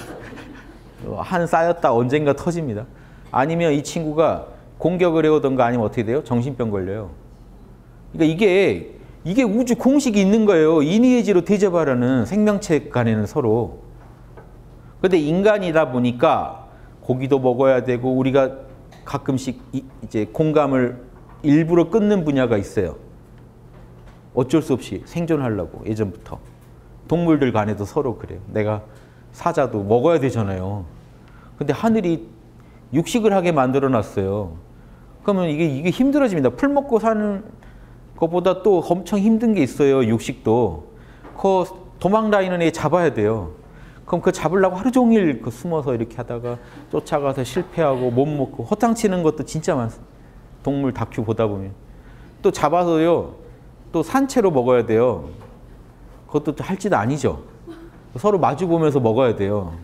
한 쌓였다 언젠가 터집니다. 아니면 이 친구가 공격을 해오던가 아니면 어떻게 돼요? 정신병 걸려요. 그러니까 이게 이게 우주 공식이 있는 거예요. 인의의지로 대접하라는, 생명체 간에는 서로. 근데 인간이다 보니까 고기도 먹어야 되고 우리가 가끔씩 이제 공감을 일부러 끊는 분야가 있어요. 어쩔 수 없이 생존하려고 예전부터. 동물들 간에도 서로 그래요. 내가 사자도 먹어야 되잖아요. 근데 하늘이 육식을 하게 만들어 놨어요. 그러면 이게 이게 힘들어집니다. 풀 먹고 사는 것보다 또 엄청 힘든 게 있어요. 육식도. 그 도망 다니는 애 잡아야 돼요. 그럼 그 잡으려고 하루 종일 그 숨어서 이렇게 하다가 쫓아가서 실패하고 못 먹고 허탕치는 것도 진짜 많습니다. 동물 다큐 보다 보면. 또 잡아서요, 또 산채로 먹어야 돼요. 그것도 할 짓 아니죠. 서로 마주 보면서 먹어야 돼요.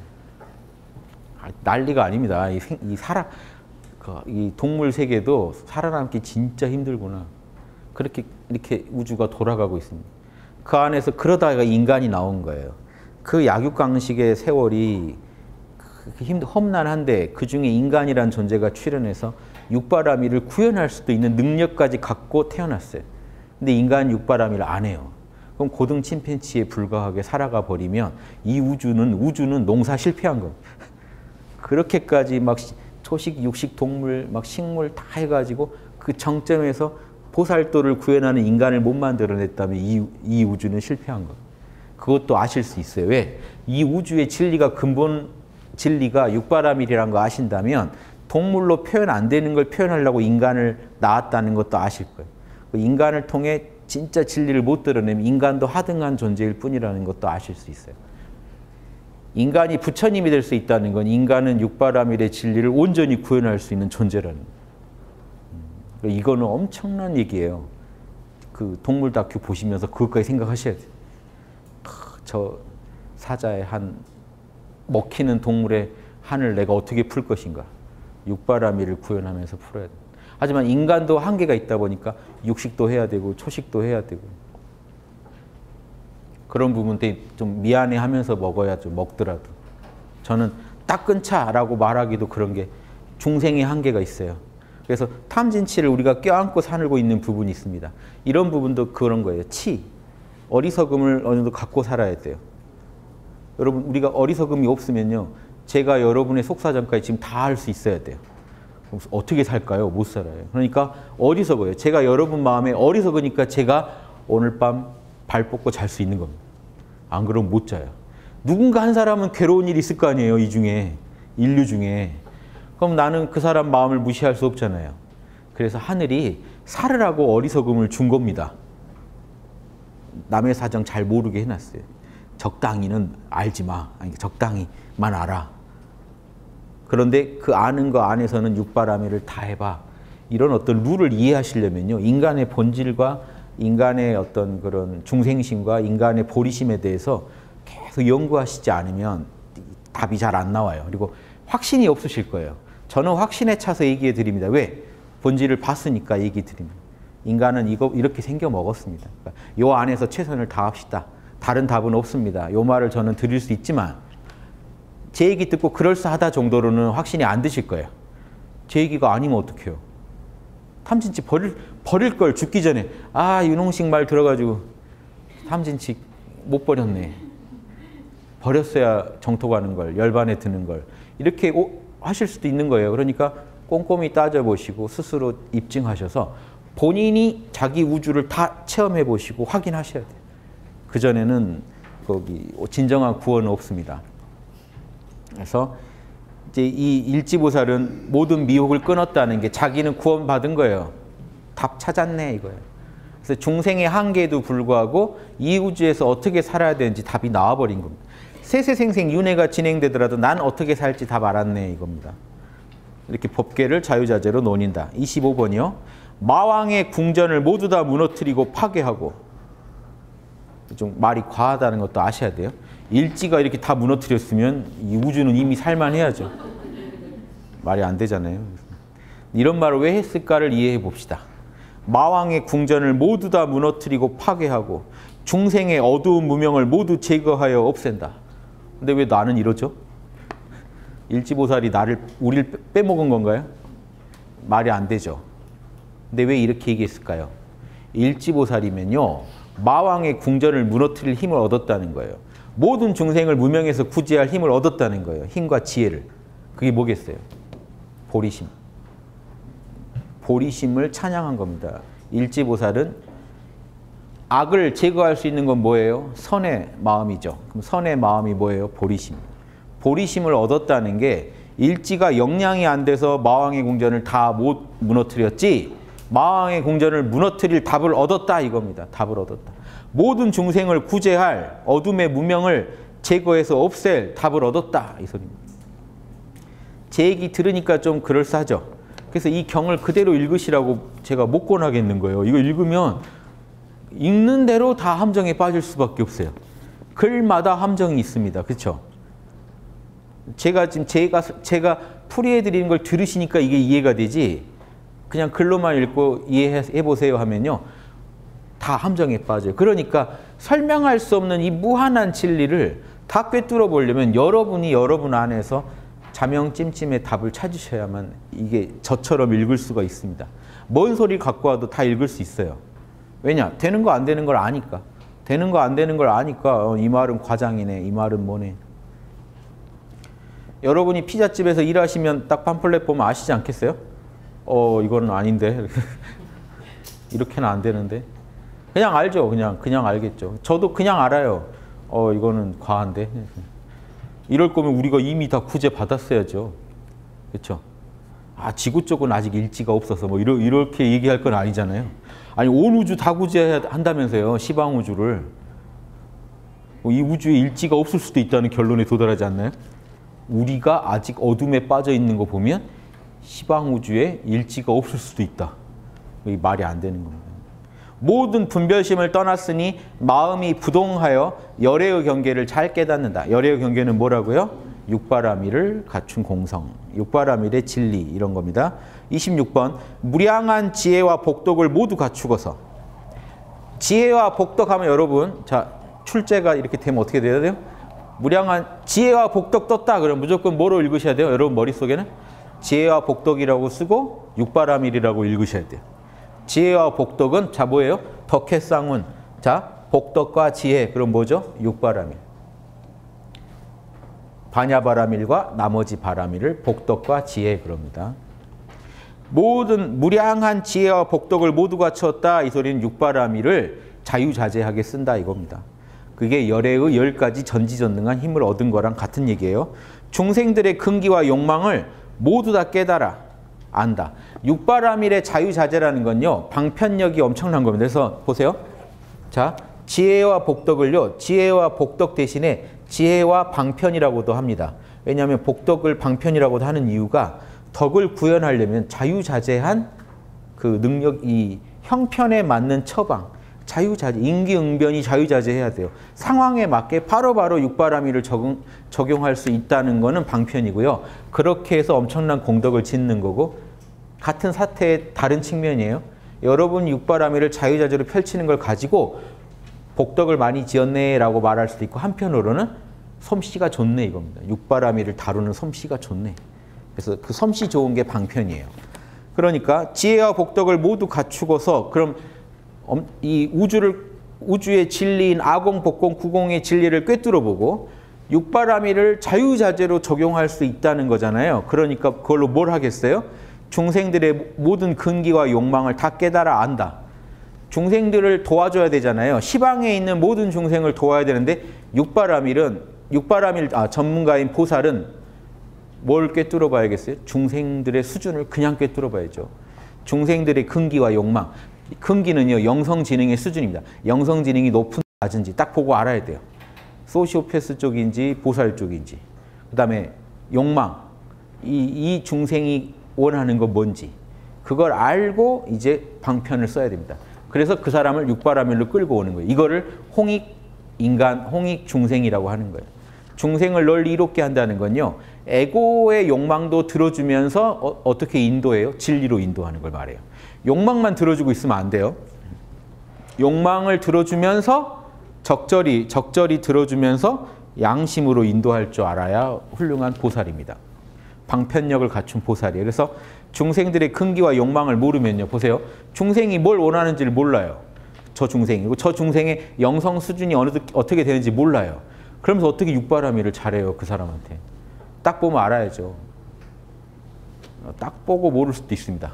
난리가 아닙니다. 이, 생, 이 살아, 그, 이 동물 세계도 살아남기 진짜 힘들구나. 그렇게 이렇게 우주가 돌아가고 있습니다. 그 안에서 그러다가 인간이 나온 거예요. 그 약육강식의 세월이 힘 험난한데 그 중에 인간이란 존재가 출현해서 육바라밀을 구현할 수도 있는 능력까지 갖고 태어났어요. 근데 인간 육바라밀을 안 해요. 그럼 고등 침팬지에 불과하게 살아가 버리면 이 우주는 우주는 농사 실패한 거. 그렇게까지 막 초식, 육식, 동물, 막 식물 다 해가지고 그 정점에서 보살도를 구현하는 인간을 못 만들어냈다면 이, 이 우주는 실패한 거. 그것도 아실 수 있어요. 왜? 이 우주의 진리가 근본 진리가 육바라밀이라는 거 아신다면 동물로 표현 안 되는 걸 표현하려고 인간을 낳았다는 것도 아실 거예요. 인간을 통해 진짜 진리를 못 드러내면 인간도 하등한 존재일 뿐이라는 것도 아실 수 있어요. 인간이 부처님이 될 수 있다는 건 인간은 육바라밀의 진리를 온전히 구현할 수 있는 존재라는 거예요. 이거는 엄청난 얘기예요. 그 동물 다큐 보시면서 그것까지 생각하셔야 돼요. 저 사자의 한 먹히는 동물의 한을 내가 어떻게 풀 것인가. 육바라밀을 구현하면서 풀어야 돼. 하지만 인간도 한계가 있다 보니까 육식도 해야 되고 초식도 해야 되고 그런 부분들이 좀 미안해하면서 먹어야죠. 먹더라도. 저는 딱 끊자라고 말하기도 그런 게 중생의 한계가 있어요. 그래서 탐진치를 우리가 껴안고 살고 있는 부분이 있습니다. 이런 부분도 그런 거예요. 치. 어리석음을 어느 정도 갖고 살아야 돼요. 여러분, 우리가 어리석음이 없으면요, 제가 여러분의 속사정까지 지금 다 할 수 있어야 돼요. 어떻게 살까요? 못 살아요. 그러니까 어리석어요. 제가 여러분 마음에 어리석으니까 제가 오늘 밤 발 뻗고 잘 수 있는 겁니다. 안 그러면 못 자요. 누군가 한 사람은 괴로운 일이 있을 거 아니에요. 이 중에. 인류 중에. 그럼 나는 그 사람 마음을 무시할 수 없잖아요. 그래서 하늘이 살으라고 어리석음을 준 겁니다. 남의 사정 잘 모르게 해놨어요. 적당히는 알지 마. 아니, 적당히만 알아. 그런데 그 아는 거 안에서는 육바라밀을 다 해봐. 이런 어떤 룰을 이해하시려면요. 인간의 본질과 인간의 어떤 그런 중생심과 인간의 보리심에 대해서 계속 연구하시지 않으면 답이 잘 안 나와요. 그리고 확신이 없으실 거예요. 저는 확신에 차서 얘기해 드립니다. 왜? 본질을 봤으니까 얘기 드립니다. 인간은 이거 이렇게 생겨 먹었습니다. 그러니까 요 안에서 최선을 다합시다. 다른 답은 없습니다. 요 말을 저는 드릴 수 있지만 제 얘기 듣고 그럴싸하다 정도로는 확신이 안 드실 거예요. 제 얘기가 아니면 어떡해요? 탐진치 버릴, 버릴 걸 죽기 전에 아 윤홍식 말 들어가지고 탐진치 못 버렸네. 버렸어야 정토 가는 걸, 열반에 드는 걸 이렇게 오, 하실 수도 있는 거예요. 그러니까 꼼꼼히 따져보시고 스스로 입증하셔서 본인이 자기 우주를 다 체험해 보시고 확인하셔야 돼요. 그전에는 거기 진정한 구원은 없습니다. 그래서 이제 이 일지보살은 모든 미혹을 끊었다는 게 자기는 구원받은 거예요. 답 찾았네 이거예요. 그래서 중생의 한계에도 불구하고 이 우주에서 어떻게 살아야 되는지 답이 나와버린 겁니다. 세세생생 윤회가 진행되더라도 난 어떻게 살지 답 알았네 이겁니다. 이렇게 법계를 자유자재로 논인다. 이십오 번이요. 마왕의 궁전을 모두 다 무너뜨리고 파괴하고. 좀 말이 과하다는 것도 아셔야 돼요. 일지가 이렇게 다 무너뜨렸으면 이 우주는 이미 살만해야죠. 말이 안 되잖아요. 이런 말을 왜 했을까를 이해해 봅시다. 마왕의 궁전을 모두 다 무너뜨리고 파괴하고 중생의 어두운 무명을 모두 제거하여 없앤다. 근데 왜 나는 이러죠? 일지보살이 나를 우리를 빼먹은 건가요? 말이 안 되죠. 근데 왜 이렇게 얘기했을까요? 일지보살이면요. 마왕의 궁전을 무너뜨릴 힘을 얻었다는 거예요. 모든 중생을 무명에서 구제할 힘을 얻었다는 거예요. 힘과 지혜를. 그게 뭐겠어요? 보리심. 보리심을 찬양한 겁니다. 일지보살은 악을 제거할 수 있는 건 뭐예요? 선의 마음이죠. 그럼 선의 마음이 뭐예요? 보리심. 보리심을 얻었다는 게 일지가 역량이 안 돼서 마왕의 궁전을 다 못 무너뜨렸지 마왕의 궁전을 무너뜨릴 답을 얻었다 이겁니다. 답을 얻었다. 모든 중생을 구제할 어둠의 무명을 제거해서 없앨 답을 얻었다 이 소리입니다. 제 얘기 들으니까 좀 그럴싸하죠. 그래서 이 경을 그대로 읽으시라고 제가 못 권하겠는 거예요. 이거 읽으면 읽는 대로 다 함정에 빠질 수밖에 없어요. 글마다 함정이 있습니다. 그렇죠? 제가 지금 제가 제가 풀이해 드리는 걸 들으시니까 이게 이해가 되지. 그냥 글로만 읽고 이해해 보세요 하면요. 다 함정에 빠져요. 그러니까 설명할 수 없는 이 무한한 진리를 다 꿰뚫어 보려면 여러분이 여러분 안에서 자명찜찜의 답을 찾으셔야만 이게 저처럼 읽을 수가 있습니다. 뭔 소리 갖고 와도 다 읽을 수 있어요. 왜냐? 되는 거 안 되는 걸 아니까. 되는 거 안 되는 걸 아니까 어, 이 말은 과장이네. 이 말은 뭐네. 여러분이 피자집에서 일하시면 딱 팜플렛 보면 아시지 않겠어요? 어 이거는 아닌데. 이렇게는 안 되는데. 그냥 알죠. 그냥 그냥 알겠죠. 저도 그냥 알아요. 어 이거는 과한데. 이럴 거면 우리가 이미 다 구제 받았어야죠. 그렇죠? 아 지구 쪽은 아직 일지가 없어서 뭐 이러, 이렇게 얘기할 건 아니잖아요. 아니 온 우주 다 구제한다면서요. 시방 우주를. 이 우주에 일지가 없을 수도 있다는 결론에 도달하지 않나요? 우리가 아직 어둠에 빠져 있는 거 보면 시방 우주에 일지가 없을 수도 있다. 이 말이 안 되는 겁니다. 모든 분별심을 떠났으니 마음이 부동하여 열애의 경계를 잘 깨닫는다. 열애의 경계는 뭐라고요? 육바라밀을 갖춘 공성, 육바라밀의 진리 이런 겁니다. 이십육 번 무량한 지혜와 복덕을 모두 갖추고서. 지혜와 복덕하면 여러분 자 출제가 이렇게 되면 어떻게 돼야 돼요? 무량한 지혜와 복덕 떴다 그러면 무조건 뭐로 읽으셔야 돼요? 여러분 머릿속에는 지혜와 복덕이라고 쓰고 육바라밀이라고 읽으셔야 돼요. 지혜와 복덕은 자 뭐예요? 덕해쌍운. 자 복덕과 지혜 그럼 뭐죠? 육바라밀. 반야바라밀과 나머지 바라밀을 복덕과 지혜 그럽니다. 모든 무량한 지혜와 복덕을 모두 갖추었다 이 소리는 육바라밀을 자유자재하게 쓴다 이겁니다. 그게 열애의 열 가지 전지전능한 힘을 얻은 거랑 같은 얘기예요. 중생들의 근기와 욕망을 모두 다 깨달아 안다. 육바라밀의 자유자재라는 건요. 방편력이 엄청난 겁니다. 그래서 보세요. 자, 지혜와 복덕을요. 지혜와 복덕 대신에 지혜와 방편이라고도 합니다. 왜냐하면 복덕을 방편이라고 하는 이유가 덕을 구현하려면 자유자재한 그 능력, 이 형편에 맞는 처방, 자유자재, 임기응변이 자유자재해야 돼요. 상황에 맞게 바로바로 육바라밀을 적용, 적용할 수 있다는 거는 방편이고요. 그렇게 해서 엄청난 공덕을 짓는 거고, 같은 사태의 다른 측면이에요. 여러분 육바라밀을 자유자재로 펼치는 걸 가지고 복덕을 많이 지었네라고 말할 수도 있고, 한편으로는 솜씨가 좋네 이겁니다. 육바라밀을 다루는 솜씨가 좋네. 그래서 그 솜씨 좋은 게 방편이에요. 그러니까 지혜와 복덕을 모두 갖추고서 그럼 이 우주를 우주의 진리인 아공, 복공, 구공의 진리를 꿰뚫어 보고 육바라밀을 자유자재로 적용할 수 있다는 거잖아요. 그러니까 그걸로 뭘 하겠어요? 중생들의 모든 근기와 욕망을 다 깨달아 안다. 중생들을 도와줘야 되잖아요. 시방에 있는 모든 중생을 도와야 되는데 육바라밀은 육바라밀 아, 전문가인 보살은 뭘 꿰뚫어 봐야겠어요? 중생들의 수준을 그냥 꿰뚫어 봐야죠. 중생들의 근기와 욕망. 근기는요, 영성지능의 수준입니다. 영성지능이 높은 낮은지 딱 보고 알아야 돼요. 소시오패스 쪽인지 보살 쪽인지. 그 다음에 욕망. 이, 이 중생이 원하는 건 뭔지. 그걸 알고 이제 방편을 써야 됩니다. 그래서 그 사람을 육바라밀로 끌고 오는 거예요. 이거를 홍익 인간, 홍익 중생이라고 하는 거예요. 중생을 널리 이롭게 한다는 건요, 에고의 욕망도 들어주면서 어, 어떻게 인도해요? 진리로 인도하는 걸 말해요. 욕망만 들어주고 있으면 안 돼요. 욕망을 들어주면서 적절히 적절히 들어주면서 양심으로 인도할 줄 알아야 훌륭한 보살입니다. 방편력을 갖춘 보살이에요. 그래서 중생들의 근기와 욕망을 모르면요, 보세요. 중생이 뭘 원하는지를 몰라요. 저 중생이고 저 중생의 영성 수준이 어느 어떻게 되는지 몰라요. 그러면서 어떻게 육바라밀을 잘해요, 그 사람한테. 딱 보면 알아야죠. 딱 보고 모를 수도 있습니다.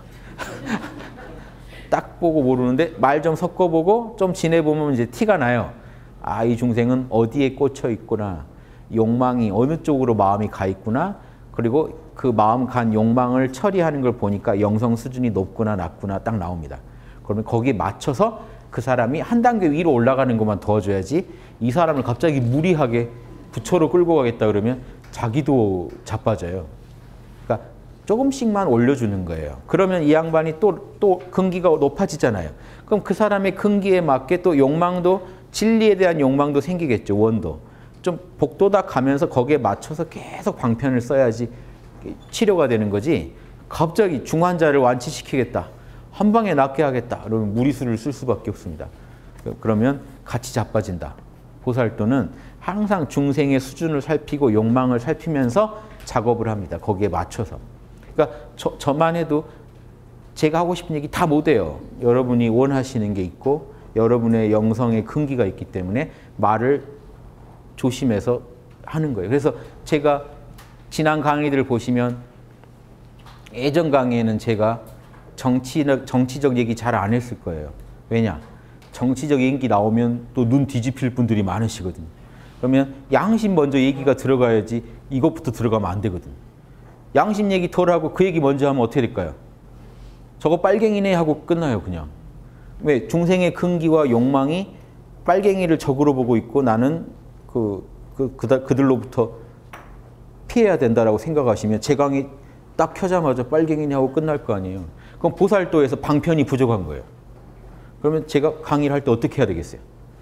딱 보고 모르는데 말 좀 섞어보고 좀 지내보면 이제 티가 나요. 아, 이 중생은 어디에 꽂혀 있구나. 욕망이 어느 쪽으로 마음이 가 있구나. 그리고 그 마음 간 욕망을 처리하는 걸 보니까 영성 수준이 높구나 낮구나 딱 나옵니다. 그러면 거기에 맞춰서 그 사람이 한 단계 위로 올라가는 것만 도와줘야지, 이 사람을 갑자기 무리하게 부처로 끌고 가겠다 그러면 자기도 자빠져요. 그러니까 조금씩만 올려주는 거예요. 그러면 이 양반이 또, 또 근기가 높아지잖아요. 그럼 그 사람의 근기에 맞게 또 욕망도, 진리에 대한 욕망도 생기겠죠. 원도. 좀 복도다 가면서 거기에 맞춰서 계속 방편을 써야지 치료가 되는 거지, 갑자기 중환자를 완치시키겠다, 한 방에 낫게 하겠다 그러면 무리수를 쓸 수밖에 없습니다. 그러면 같이 자빠진다. 보살도는 항상 중생의 수준을 살피고 욕망을 살피면서 작업을 합니다. 거기에 맞춰서. 그러니까 저, 저만 해도 제가 하고 싶은 얘기 다 못해요. 여러분이 원하시는 게 있고 여러분의 영성의 근기가 있기 때문에 말을 조심해서 하는 거예요. 그래서 제가 지난 강의들을 보시면 예전 강의에는 제가 정치, 정치적 얘기 잘 안 했을 거예요. 왜냐? 정치적 얘기 나오면 또 눈 뒤집힐 분들이 많으시거든요. 그러면 양심 먼저 얘기가 들어가야지 이것부터 들어가면 안 되거든요. 양심 얘기 덜 하고 그 얘기 먼저 하면 어떻게 될까요? 저거 빨갱이네 하고 끝나요, 그냥. 왜? 중생의 근기와 욕망이 빨갱이를 적으로 보고 있고 나는 그, 그, 그, 그들로부터 피해야 된다라고 생각하시면 제 강의 딱 켜자마자 빨갱이네 하고 끝날 거 아니에요. 그럼 보살도에서 방편이 부족한 거예요. 그러면 제가 강의를 할 때 어떻게 해야 되겠어요?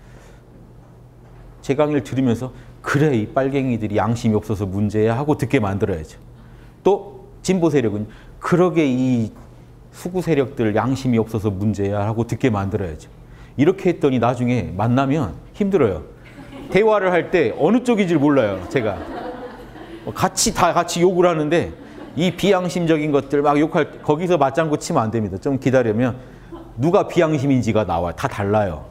제 강의를 들으면서 그래, 이 빨갱이들이 양심이 없어서 문제야 하고 듣게 만들어야죠. 또 진보 세력은 그러게 이 수구 세력들 양심이 없어서 문제야 하고 듣게 만들어야죠. 이렇게 했더니 나중에 만나면 힘들어요. 대화를 할 때 어느 쪽인지 몰라요, 제가. 같이 다 같이 욕을 하는데 이 비양심적인 것들 막 욕할 때 거기서 맞장구 치면 안 됩니다. 좀 기다리면 누가 비양심인지가 나와요. 다 달라요.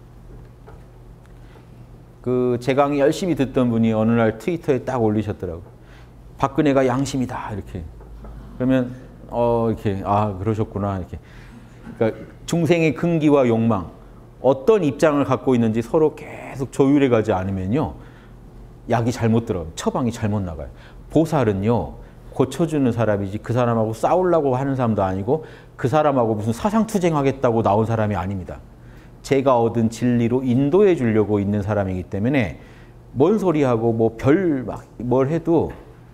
그 제 강의 열심히 듣던 분이 어느 날 트위터에 딱 올리셨더라고요. 박근혜가 양심이다 이렇게. 그러면 어 이렇게 아 그러셨구나 이렇게. 그러니까 중생의 근기와 욕망 어떤 입장을 갖고 있는지 서로 계속 조율해 가지 않으면요, 약이 잘못 들어가요. 처방이 잘못 나가요. 보살은요, 고쳐주는 사람이지 그 사람하고 싸우려고 하는 사람도 아니고 그 사람하고 무슨 사상투쟁하겠다고 나온 사람이 아닙니다. 제가 얻은 진리로 인도해 주려고 있는 사람이기 때문에 뭔 소리하고 뭐 별 막 뭘 해도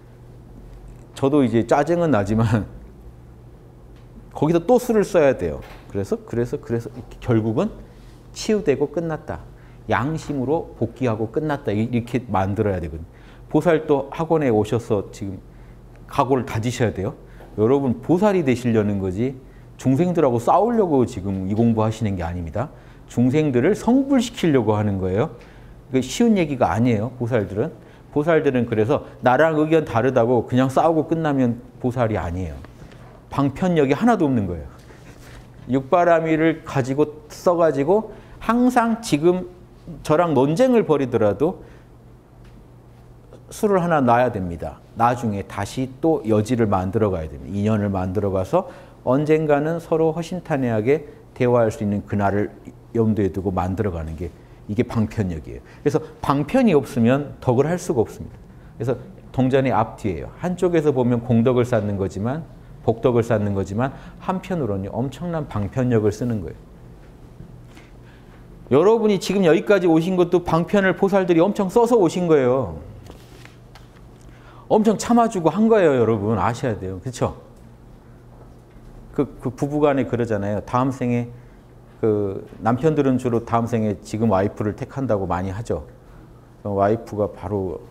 저도 이제 짜증은 나지만 거기서 또 수를 써야 돼요. 그래서 그래서 그래서 결국은 치유되고 끝났다. 양심으로 복귀하고 끝났다. 이렇게 만들어야 되거든요. 보살도 학원에 오셔서 지금 각오를 다지셔야 돼요. 여러분 보살이 되시려는 거지 중생들하고 싸우려고 지금 이 공부하시는 게 아닙니다. 중생들을 성불시키려고 하는 거예요. 쉬운 얘기가 아니에요. 보살들은. 보살들은 그래서 나랑 의견 다르다고 그냥 싸우고 끝나면 보살이 아니에요. 방편력이 하나도 없는 거예요. 육바라밀을 가지고 써가지고 항상 지금 저랑 논쟁을 벌이더라도 수를 하나 놔야 됩니다. 나중에 다시 또 여지를 만들어 가야 됩니다. 인연을 만들어 가서 언젠가는 서로 허심탄회하게 대화할 수 있는 그날을 염두에 두고 만들어 가는 게 이게 방편력이에요. 그래서 방편이 없으면 덕을 할 수가 없습니다. 그래서 동전의 앞뒤예요. 한쪽에서 보면 공덕을 쌓는 거지만 복덕을 쌓는 거지만 한편으로는 엄청난 방편력을 쓰는 거예요. 여러분이 지금 여기까지 오신 것도 방편을 보살들이 엄청 써서 오신 거예요. 엄청 참아주고 한 거예요, 여러분. 아셔야 돼요. 그렇죠? 그, 그 부부간에 그러잖아요. 다음 생에 그 남편들은 주로 다음 생에 지금 와이프를 택한다고 많이 하죠. 와이프가 바로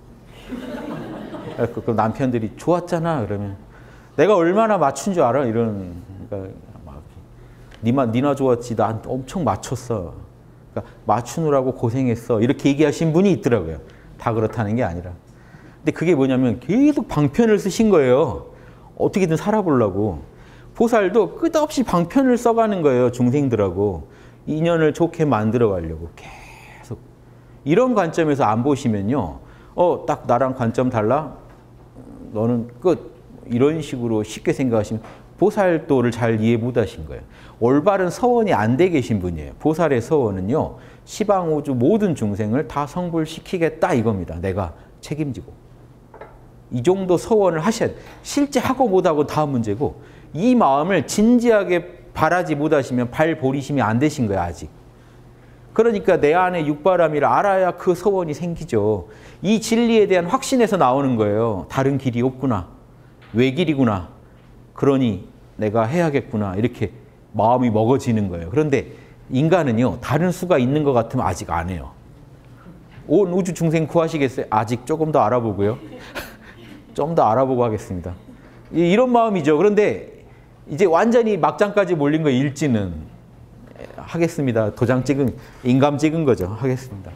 그 남편들이 좋았잖아 그러면 내가 얼마나 맞춘 줄 알아? 이런 그러니까 막 니마 니나 좋았지 나 엄청 맞췄어. 그러니까 맞추느라고 고생했어. 이렇게 얘기하신 분이 있더라고요. 다 그렇다는 게 아니라. 근데 그게 뭐냐면 계속 방편을 쓰신 거예요. 어떻게든 살아보려고. 보살도 끝없이 방편을 써가는 거예요. 중생들하고. 인연을 좋게 만들어 가려고 계속. 이런 관점에서 안 보시면요. 어, 딱 나랑 관점 달라? 너는 끝. 이런 식으로 쉽게 생각하시면 보살도를 잘 이해 못 하신 거예요. 올바른 서원이 안 돼 계신 분이에요. 보살의 서원은요. 시방우주 모든 중생을 다 성불시키겠다 이겁니다. 내가 책임지고. 이 정도 서원을 하셔야 돼요. 실제 하고 못하고 다 문제고 이 마음을 진지하게 바라지 못하시면 발보리심이 안 되신 거예요. 아직. 그러니까 내 안에 육바람이를 알아야 그 서원이 생기죠. 이 진리에 대한 확신에서 나오는 거예요. 다른 길이 없구나. 외길이구나. 그러니 내가 해야겠구나. 이렇게 마음이 먹어지는 거예요. 그런데 인간은요. 다른 수가 있는 것 같으면 아직 안 해요. 온 우주 중생 구하시겠어요? 아직 조금 더 알아보고요. 좀 더 알아보고 하겠습니다. 이런 마음이죠. 그런데 이제 완전히 막장까지 몰린 거 일지는 하겠습니다. 도장 찍은, 인감 찍은 거죠. 하겠습니다.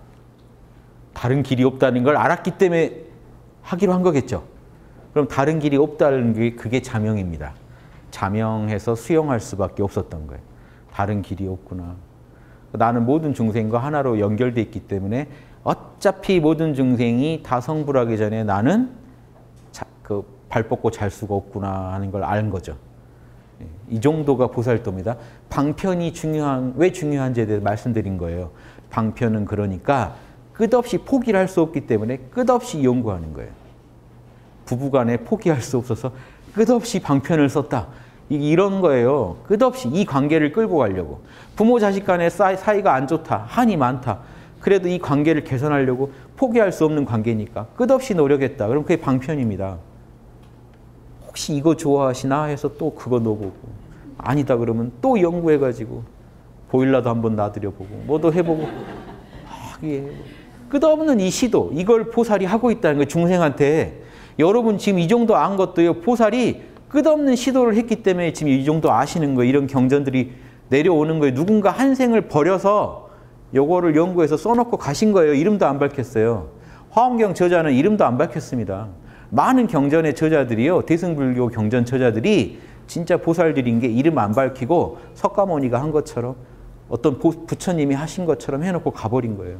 다른 길이 없다는 걸 알았기 때문에 하기로 한 거겠죠. 그럼 다른 길이 없다는 게 그게 자명입니다. 자명해서 수용할 수밖에 없었던 거예요. 다른 길이 없구나. 나는 모든 중생과 하나로 연결돼 있기 때문에 어차피 모든 중생이 다 성불하기 전에 나는 자, 그 발 뻗고 잘 수가 없구나 하는 걸 아는 거죠. 이 정도가 보살도입니다. 방편이 중요한, 왜 중요한지에 대해서 말씀드린 거예요. 방편은 그러니까 끝없이 포기를 할 수 없기 때문에 끝없이 연구하는 거예요. 부부간에 포기할 수 없어서 끝없이 방편을 썼다. 이런 거예요. 끝없이 이 관계를 끌고 가려고. 부모 자식 간의 사이가 안 좋다. 한이 많다. 그래도 이 관계를 개선하려고 포기할 수 없는 관계니까 끝없이 노력했다. 그럼 그게 방편입니다. 혹시 이거 좋아하시나 해서 또 그거 넣어보고 아니다 그러면 또 연구해가지고 보일러도 한번 놔드려보고 뭐도 해보고 아, 예. 끝없는 이 시도 이걸 보살이 하고 있다는 거예요. 중생한테. 여러분 지금 이 정도 안 것도요. 보살이 끝없는 시도를 했기 때문에 지금 이 정도 아시는 거예요. 이런 경전들이 내려오는 거예요. 누군가 한 생을 버려서 요거를 연구해서 써놓고 가신 거예요. 이름도 안 밝혔어요. 화엄경 저자는 이름도 안 밝혔습니다. 많은 경전의 저자들이요. 대승불교 경전 저자들이 진짜 보살들인 게 이름 안 밝히고 석가모니가 한 것처럼 어떤 부처님이 하신 것처럼 해놓고 가버린 거예요.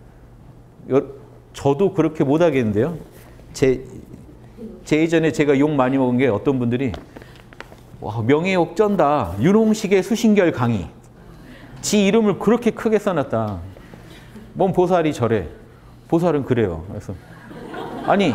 여, 저도 그렇게 못하겠는데요. 제, 제 예전에 제가 욕 많이 먹은 게 어떤 분들이 와, 명예욕 쩐다. 윤홍식의 수신결 강의. 지 이름을 그렇게 크게 써놨다. 뭔 보살이 저래. 보살은 그래요. 그래서 아니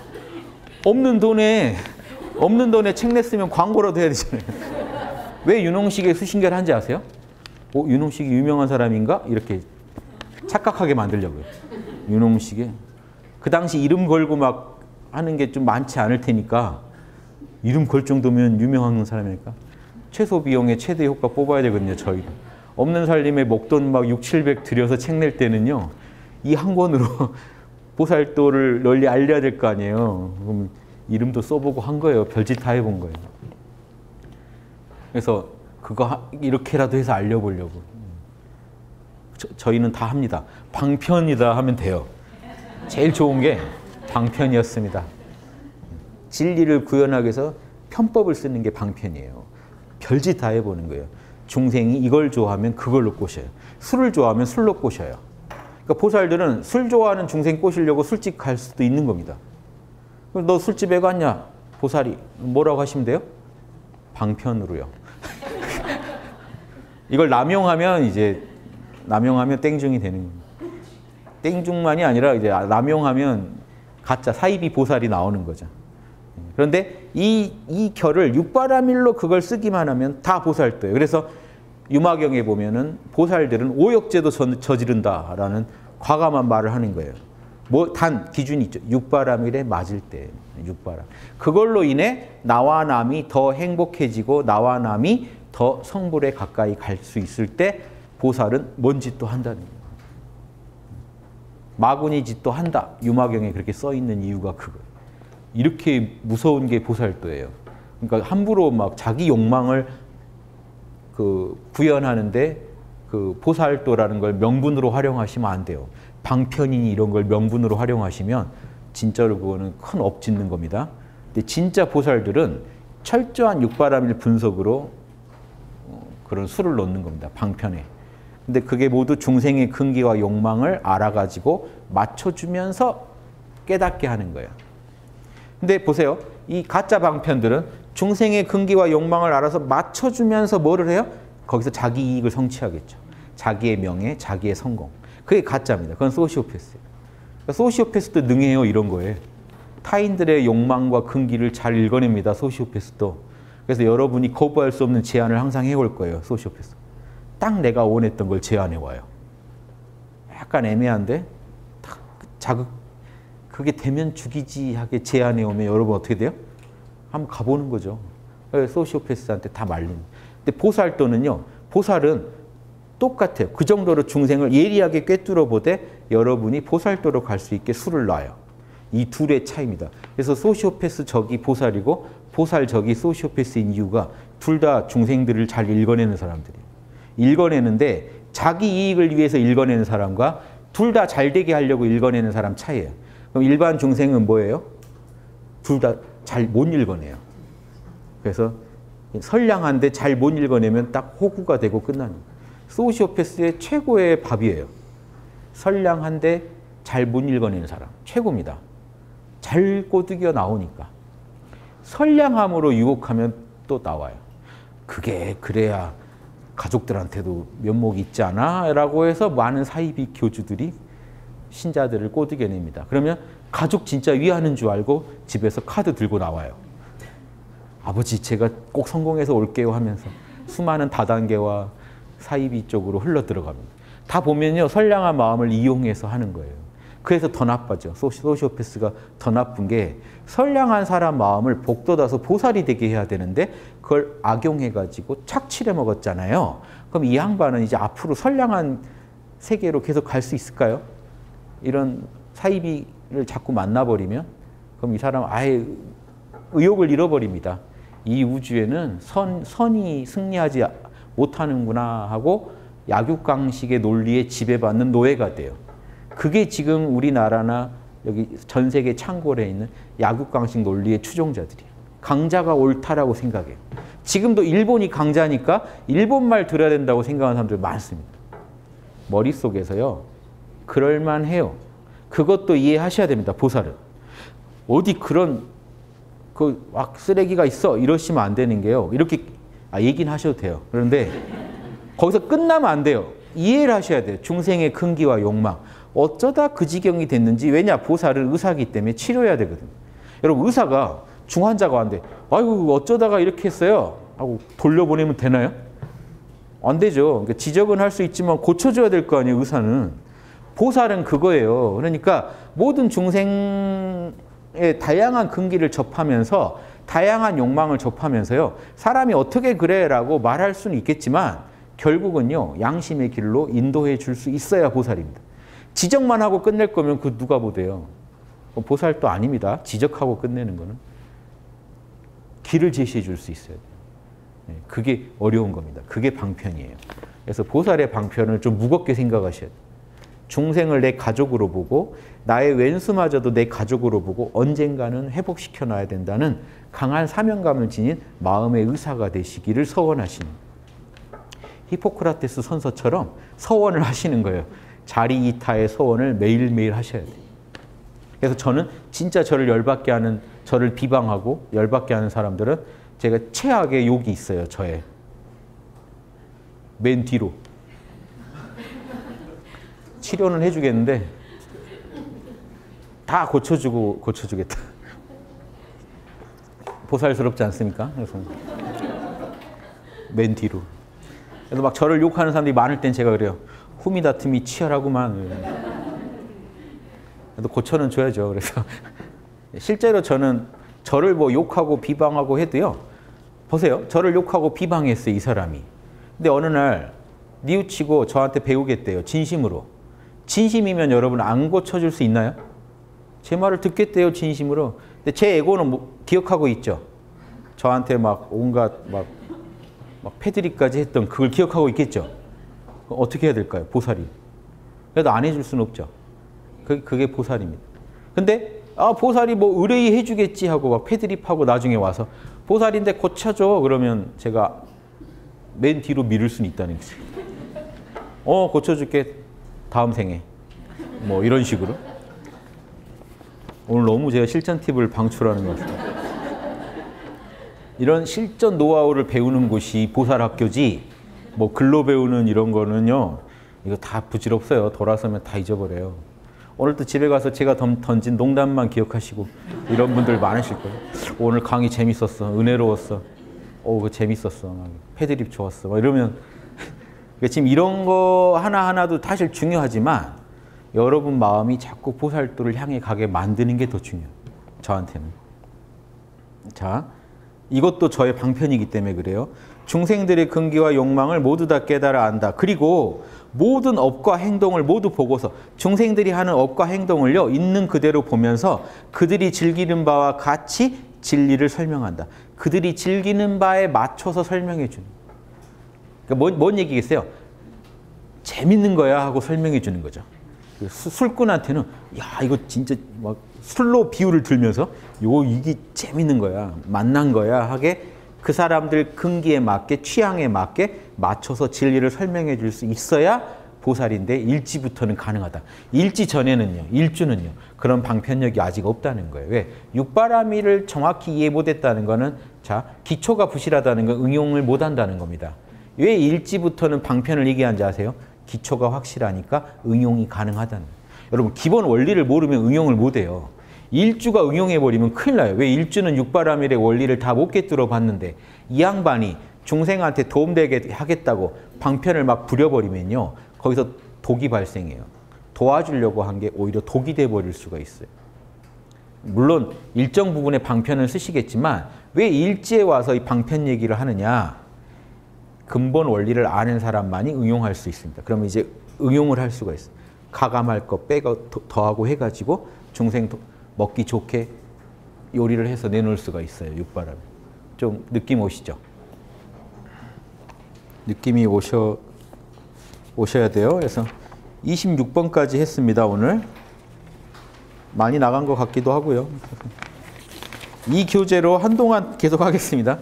없는 돈에 없는 돈에 책 냈으면 광고라도 해야 되잖아요. 왜 윤홍식의 수신결 한지 아세요? 어, 윤홍식이 유명한 사람인가? 이렇게 착각하게 만들려고요. 윤홍식의 그 당시 이름 걸고 막 하는 게 좀 많지 않을 테니까 이름 걸 정도면 유명한 사람이니까 최소 비용에 최대 효과 뽑아야 되거든요. 저희도. 없는 살림에 목돈 막 육칠백 들여서 책 낼 때는요. 이 한 권으로 보살도를 널리 알려야 될 거 아니에요. 그럼 이름도 써보고 한 거예요. 별짓 다 해본 거예요. 그래서 그거 이렇게라도 해서 알려보려고. 저, 저희는 다 합니다. 방편이다 하면 돼요. 제일 좋은 게 방편이었습니다. 진리를 구현하기 위해서 편법을 쓰는 게 방편이에요. 별짓 다 해보는 거예요. 중생이 이걸 좋아하면 그걸로 꼬셔요. 술을 좋아하면 술로 꼬셔요. 그러니까 보살들은 술 좋아하는 중생 꼬시려고 술집 갈 수도 있는 겁니다. 너 술집에 갔냐? 보살이 뭐라고 하시면 돼요? 방편으로요. 이걸 남용하면 이제 남용하면 땡중이 되는 겁니다. 땡중만이 아니라 이제 남용하면 가짜 사이비 보살이 나오는 거죠. 그런데 이, 이 결을 육바라밀로 그걸 쓰기만 하면 다 보살도예요. 그래서 유마경에 보면은 보살들은 오욕죄도 저지른다라는 과감한 말을 하는 거예요. 뭐 단 기준이 있죠. 육바라밀에 맞을 때. 육바람. 그걸로 인해 나와 남이 더 행복해지고 나와 남이 더 성불에 가까이 갈 수 있을 때 보살은 뭔 짓도 한다는 거예요. 마구니 짓도 한다. 유마경에 그렇게 써 있는 이유가 그거예요. 이렇게 무서운 게 보살도예요. 그러니까 함부로 막 자기 욕망을 그 구현하는데 그 보살도라는 걸 명분으로 활용하시면 안 돼요. 방편이니 이런 걸 명분으로 활용하시면 진짜로 그거는 큰 업 짓는 겁니다. 근데 진짜 보살들은 철저한 육바라밀 분석으로 그런 수를 놓는 겁니다. 방편에. 근데 그게 모두 중생의 근기와 욕망을 알아가지고 맞춰주면서 깨닫게 하는 거예요. 근데 보세요. 이 가짜 방편들은 중생의 근기와 욕망을 알아서 맞춰주면서 뭐를 해요? 거기서 자기 이익을 성취하겠죠. 자기의 명예, 자기의 성공. 그게 가짜입니다. 그건 소시오패스예요. 그러니까 소시오패스도 능해요. 이런 거에. 타인들의 욕망과 근기를 잘 읽어냅니다. 소시오패스도. 그래서 여러분이 거부할 수 없는 제안을 항상 해올 거예요. 소시오패스. 딱 내가 원했던 걸 제안해와요. 약간 애매한데 딱 자극 그게 되면 죽이지 하게 제안해오면 여러분 어떻게 돼요? 한번 가보는 거죠. 소시오패스한테 다 말리는. 근데 보살도는요. 보살은 똑같아요. 그 정도로 중생을 예리하게 꿰뚫어 보되 여러분이 보살도로 갈 수 있게 수를 놔요. 이 둘의 차이입니다. 그래서 소시오패스 적이 보살이고 보살 적이 소시오패스인 이유가 둘 다 중생들을 잘 읽어내는 사람들이에요. 읽어내는데 자기 이익을 위해서 읽어내는 사람과 둘 다 잘 되게 하려고 읽어내는 사람 차이예요. 그럼 일반 중생은 뭐예요? 둘 다 잘 못 읽어내요. 그래서 선량한데 잘 못 읽어내면 딱 호구가 되고 끝나는 거예요. 소시오패스의 최고의 밥이에요. 선량한데 잘 못 읽어내는 사람. 최고입니다. 잘 꼬드겨 나오니까. 선량함으로 유혹하면 또 나와요. 그게 그래야 가족들한테도 면목이 있지 않아? 라고 해서 많은 사이비 교주들이 신자들을 꼬드겨냅니다. 그러면 가족 진짜 위하는 줄 알고 집에서 카드 들고 나와요. 아버지 제가 꼭 성공해서 올게요 하면서 수많은 다단계와 사이비 쪽으로 흘러 들어갑니다. 다 보면요. 선량한 마음을 이용해서 하는 거예요. 그래서 더 나빠져. 소시오패스가 더 나쁜 게 선량한 사람 마음을 복돋아서 보살이 되게 해야 되는데 그걸 악용해가지고 착취해 먹었잖아요. 그럼 이 양반은 이제 앞으로 선량한 세계로 계속 갈 수 있을까요? 이런 사이비를 자꾸 만나버리면 그럼 이 사람 아예 의욕을 잃어버립니다. 이 우주에는 선, 선이 승리하지 못하는구나 하고 약육강식의 논리에 지배받는 노예가 돼요. 그게 지금 우리나라나 여기 전 세계 창궐에 있는 약육강식 논리의 추종자들이에요. 강자가 옳다라고 생각해요. 지금도 일본이 강자니까 일본 말 들어야 된다고 생각하는 사람들 많습니다. 머릿속에서요. 그럴만해요. 그것도 이해하셔야 됩니다. 보살은. 어디 그런 그 막 쓰레기가 있어 이러시면 안 되는 게요. 이렇게 아, 얘기는 하셔도 돼요. 그런데 거기서 끝나면 안 돼요. 이해를 하셔야 돼요. 중생의 근기와 욕망. 어쩌다 그 지경이 됐는지. 왜냐? 보살은 의사이기 때문에 치료해야 되거든요. 여러분 의사가 중환자가 왔는데 아이고 어쩌다가 이렇게 했어요 하고 돌려보내면 되나요? 안 되죠. 그러니까 지적은 할 수 있지만 고쳐줘야 될 거 아니에요. 의사는. 보살은 그거예요. 그러니까 모든 중생의 다양한 근기를 접하면서 다양한 욕망을 접하면서요. 사람이 어떻게 그래 라고 말할 수는 있겠지만 결국은요. 양심의 길로 인도해 줄 수 있어야 보살입니다. 지적만 하고 끝낼 거면 그 누가 보대요. 보살도 아닙니다. 지적하고 끝내는 거는. 길을 제시해 줄 수 있어야 돼요. 그게 어려운 겁니다. 그게 방편이에요. 그래서 보살의 방편을 좀 무겁게 생각하셔야 돼요. 중생을 내 가족으로 보고 나의 왼수마저도 내 가족으로 보고 언젠가는 회복시켜 놔야 된다는 강한 사명감을 지닌 마음의 의사가 되시기를 서원하시는 히포크라테스 선서처럼 서원을 하시는 거예요. 자리이타의 서원을 매일매일 하셔야 돼요. 그래서 저는 진짜 저를 열받게 하는, 저를 비방하고 열받게 하는 사람들은 제가 최악의 욕이 있어요. 저의 맨 뒤로 치료는 해주겠는데 다 고쳐주고 고쳐주겠다. 보살스럽지 않습니까? 그래서 맨 뒤로. 그래서 막 저를 욕하는 사람들이 많을 땐 제가 그래요. 후미다툼이 치열하구만. 그래도 고쳐는 줘야죠. 그래서 실제로 저는 저를 뭐 욕하고 비방하고 해도요. 보세요. 저를 욕하고 비방했어요. 이 사람이. 근데 어느 날 뉘우치고 저한테 배우겠대요. 진심으로. 진심이면 여러분 안 고쳐줄 수 있나요? 제 말을 듣겠대요. 진심으로. 근데 제 에고는 뭐 기억하고 있죠. 저한테 막 온갖 막, 막 패드립까지 했던 그걸 기억하고 있겠죠. 어떻게 해야 될까요? 보살이. 그래도 안 해줄 수는 없죠. 그, 그게 보살입니다. 근데 아 보살이 뭐 의뢰히 해주겠지 하고 막 패드립하고 나중에 와서 보살인데 고쳐줘 그러면 제가 맨 뒤로 미룰 수는 있다는 거죠. 어 고쳐줄게 다음 생에 뭐 이런 식으로. 오늘 너무 제가 실전 팁을 방출하는 것 같아요. 이런 실전 노하우를 배우는 곳이 보살학교지 뭐 글로 배우는 이런 거는요. 이거 다 부질없어요. 돌아서면 다 잊어버려요. 오늘도 집에 가서 제가 던진 농담만 기억하시고 이런 분들 많으실 거예요. 오늘 강의 재밌었어. 은혜로웠어. 오, 그 재밌었어. 패드립 좋았어. 막 이러면 지금 이런 거 하나하나도 사실 중요하지만 여러분 마음이 자꾸 보살도를 향해 가게 만드는 게 더 중요해요. 저한테는. 자, 이것도 저의 방편이기 때문에 그래요. 중생들의 근기와 욕망을 모두 다 깨달아 안다. 그리고 모든 업과 행동을 모두 보고서 중생들이 하는 업과 행동을요. 있는 그대로 보면서 그들이 즐기는 바와 같이 진리를 설명한다. 그들이 즐기는 바에 맞춰서 설명해 주는. 그러니까 뭔, 뭔 얘기겠어요? 재밌는 거야 하고 설명해 주는 거죠. 술꾼한테는 야 이거 진짜 막 술로 비유를 들면서 요 이게 재밌는 거야, 만난 거야 하게 그 사람들 근기에 맞게 취향에 맞게 맞춰서 진리를 설명해 줄 수 있어야 보살인데 일지부터는 가능하다. 일지 전에는요, 일주는요 그런 방편력이 아직 없다는 거예요. 왜? 육바라밀을 정확히 이해 못했다는 거는 자 기초가 부실하다는 건 응용을 못한다는 겁니다. 왜 일지부터는 방편을 얘기하는지 아세요? 기초가 확실하니까 응용이 가능하다는 거예요. 여러분 기본 원리를 모르면 응용을 못해요. 일주가 응용해버리면 큰일 나요. 왜? 일주는 육바라밀의 원리를 다 못 깨뚫어 봤는데 이 양반이 중생한테 도움되게 하겠다고 방편을 막 부려버리면요. 거기서 독이 발생해요. 도와주려고 한 게 오히려 독이 돼버릴 수가 있어요. 물론 일정 부분의 방편을 쓰시겠지만 왜 일지에 와서 이 방편 얘기를 하느냐. 근본 원리를 아는 사람만이 응용할 수 있습니다. 그러면 이제 응용을 할 수가 있어요. 가감할 거 빼고 더하고 해가지고 중생 먹기 좋게 요리를 해서 내놓을 수가 있어요. 육바라밀. 좀 느낌 오시죠? 느낌이 오셔, 오셔야 돼요. 그래서 이십육 번까지 했습니다. 오늘. 많이 나간 것 같기도 하고요. 이 교재로 한동안 계속 하겠습니다.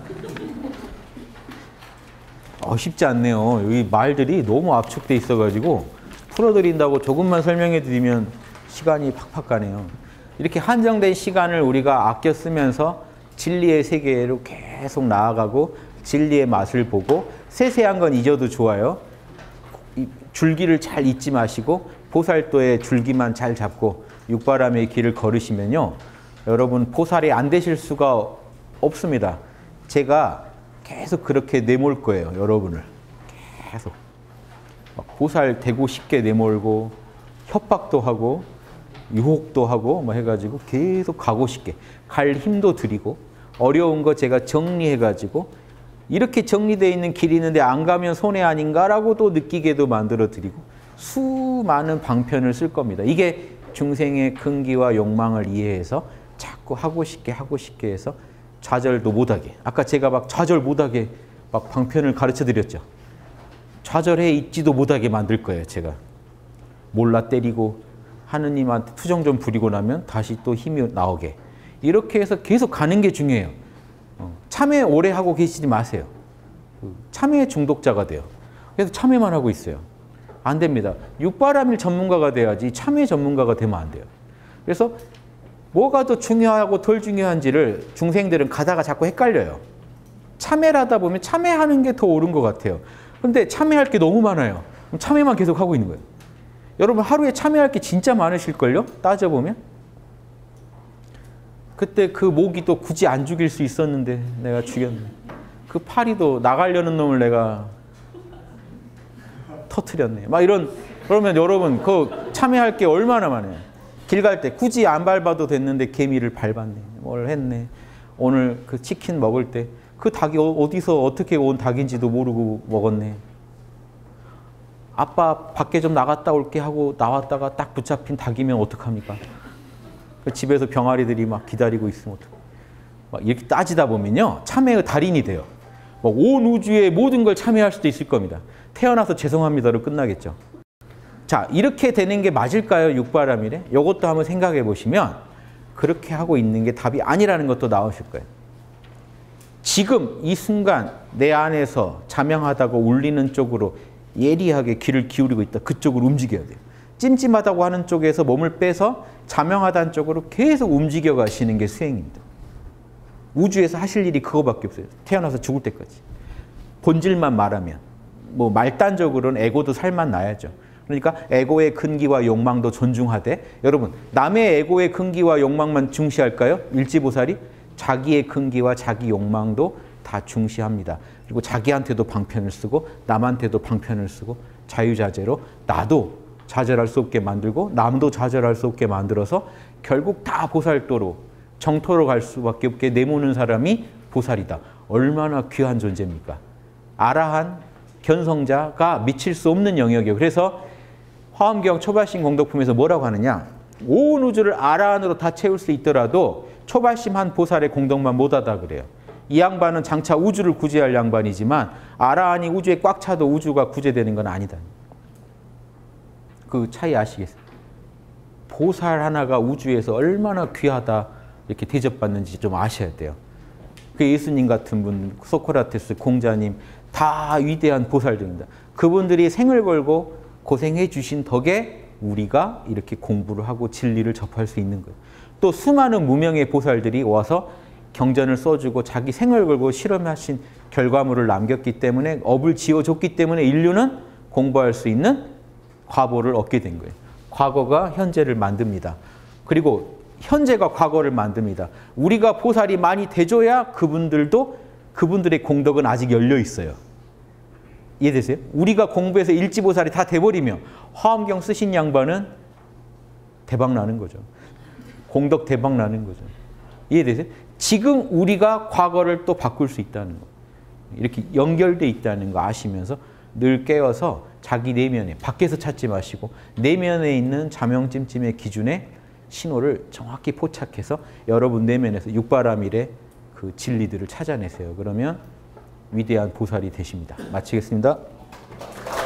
어, 쉽지 않네요. 여기 말들이 너무 압축돼 있어가지고 풀어드린다고 조금만 설명해 드리면 시간이 팍팍 가네요. 이렇게 한정된 시간을 우리가 아껴 쓰면서 진리의 세계로 계속 나아가고 진리의 맛을 보고 세세한 건 잊어도 좋아요. 이 줄기를 잘 잊지 마시고 보살도의 줄기만 잘 잡고 육바람의 길을 걸으시면요. 여러분 보살이 안 되실 수가 없습니다. 제가 계속 그렇게 내몰 거예요. 여러분을. 계속. 막 보살 되고 싶게 내몰고 협박도 하고 유혹도 하고 뭐 해가지고 계속 가고 싶게 갈 힘도 드리고 어려운 거 제가 정리해가지고 이렇게 정리되어 있는 길이 있는데 안 가면 손해 아닌가라고 또 느끼게도 만들어 드리고 수많은 방편을 쓸 겁니다. 이게 중생의 근기와 욕망을 이해해서 자꾸 하고 싶게 하고 싶게 해서 좌절도 못하게. 아까 제가 막 좌절 못하게 막 방편을 가르쳐 드렸죠. 좌절해 있지도 못하게 만들 거예요. 제가 몰라 때리고 하느님한테 투정 좀 부리고 나면 다시 또 힘이 나오게. 이렇게 해서 계속 가는 게 중요해요. 참회 오래 하고 계시지 마세요. 참회 중독자가 돼요. 그래서 참회만 하고 있어요. 안 됩니다. 육바라밀 전문가가 돼야지 참회 전문가가 되면 안 돼요. 그래서 뭐가 더 중요하고 덜 중요한지를 중생들은 가다가 자꾸 헷갈려요. 참회를 하다 보면 참회하는 게 더 옳은 것 같아요. 근데 참회할 게 너무 많아요. 그럼 참회만 계속 하고 있는 거예요. 여러분 하루에 참회할 게 진짜 많으실걸요? 따져보면. 그때 그 모기도 굳이 안 죽일 수 있었는데 내가 죽였네. 그 파리도 나가려는 놈을 내가 터뜨렸네. 막 이런. 그러면 여러분 그 참회할 게 얼마나 많아요. 길 갈 때 굳이 안 밟아도 됐는데 개미를 밟았네. 뭘 했네. 오늘 그 치킨 먹을 때 그 닭이 어디서 어떻게 온 닭인지도 모르고 먹었네. 아빠 밖에 좀 나갔다 올게 하고 나왔다가 딱 붙잡힌 닭이면 어떡합니까? 집에서 병아리들이 막 기다리고 있으면 어떡해. 막 이렇게 따지다 보면요. 참회의 달인이 돼요. 온 우주의 모든 걸 참회할 수도 있을 겁니다. 태어나서 죄송합니다로 끝나겠죠. 자, 이렇게 되는 게 맞을까요? 육바라밀에? 이것도 한번 생각해 보시면 그렇게 하고 있는 게 답이 아니라는 것도 나오실 거예요. 지금 이 순간 내 안에서 자명하다고 울리는 쪽으로 예리하게 귀를 기울이고 있다. 그쪽으로 움직여야 돼요. 찜찜하다고 하는 쪽에서 몸을 빼서 자명하다는 쪽으로 계속 움직여 가시는 게 수행입니다. 우주에서 하실 일이 그거밖에 없어요. 태어나서 죽을 때까지. 본질만 말하면. 뭐 말단적으로는 에고도 살만 나야죠. 그러니까 에고의 근기와 욕망도 존중하되, 여러분 남의 에고의 근기와 욕망만 중시할까요? 일지보살이? 자기의 근기와 자기 욕망도 다 중시합니다. 그리고 자기한테도 방편을 쓰고 남한테도 방편을 쓰고 자유자재로 나도 좌절할 수 없게 만들고 남도 좌절할 수 없게 만들어서 결국 다 보살도로 정토로 갈 수밖에 없게 내모는 사람이 보살이다. 얼마나 귀한 존재입니까? 아라한 견성자가 미칠 수 없는 영역이에요. 그래서 화엄경 초발심 공덕품에서 뭐라고 하느냐? 온 우주를 아라한으로 다 채울 수 있더라도 초발심 한 보살의 공덕만 못하다 그래요. 이 양반은 장차 우주를 구제할 양반이지만 아라한이 우주에 꽉 차도 우주가 구제되는 건 아니다. 그 차이 아시겠어요? 보살 하나가 우주에서 얼마나 귀하다 이렇게 대접받는지 좀 아셔야 돼요. 그 예수님 같은 분, 소크라테스, 공자님 다 위대한 보살들입니다. 그분들이 생을 걸고 고생해 주신 덕에 우리가 이렇게 공부를 하고 진리를 접할 수 있는 거예요. 또 수많은 무명의 보살들이 와서 경전을 써주고 자기 생을 걸고 실험하신 결과물을 남겼기 때문에 업을 지어줬기 때문에 인류는 공부할 수 있는 과보를 얻게 된 거예요. 과거가 현재를 만듭니다. 그리고 현재가 과거를 만듭니다. 우리가 보살이 많이 돼줘야 그분들도 그분들의 공덕은 아직 열려 있어요. 이해되세요? 우리가 공부해서 일지보살이 다 돼버리면 화엄경 쓰신 양반은 대박 나는 거죠. 공덕 대박 나는 거죠. 이해되세요? 지금 우리가 과거를 또 바꿀 수 있다는 거. 이렇게 연결돼 있다는 거 아시면서 늘 깨어서 자기 내면에, 밖에서 찾지 마시고 내면에 있는 자명찜찜의 기준에 신호를 정확히 포착해서 여러분 내면에서 육바라밀의 그 진리들을 찾아내세요. 그러면 위대한 보살이 되십니다. 마치겠습니다.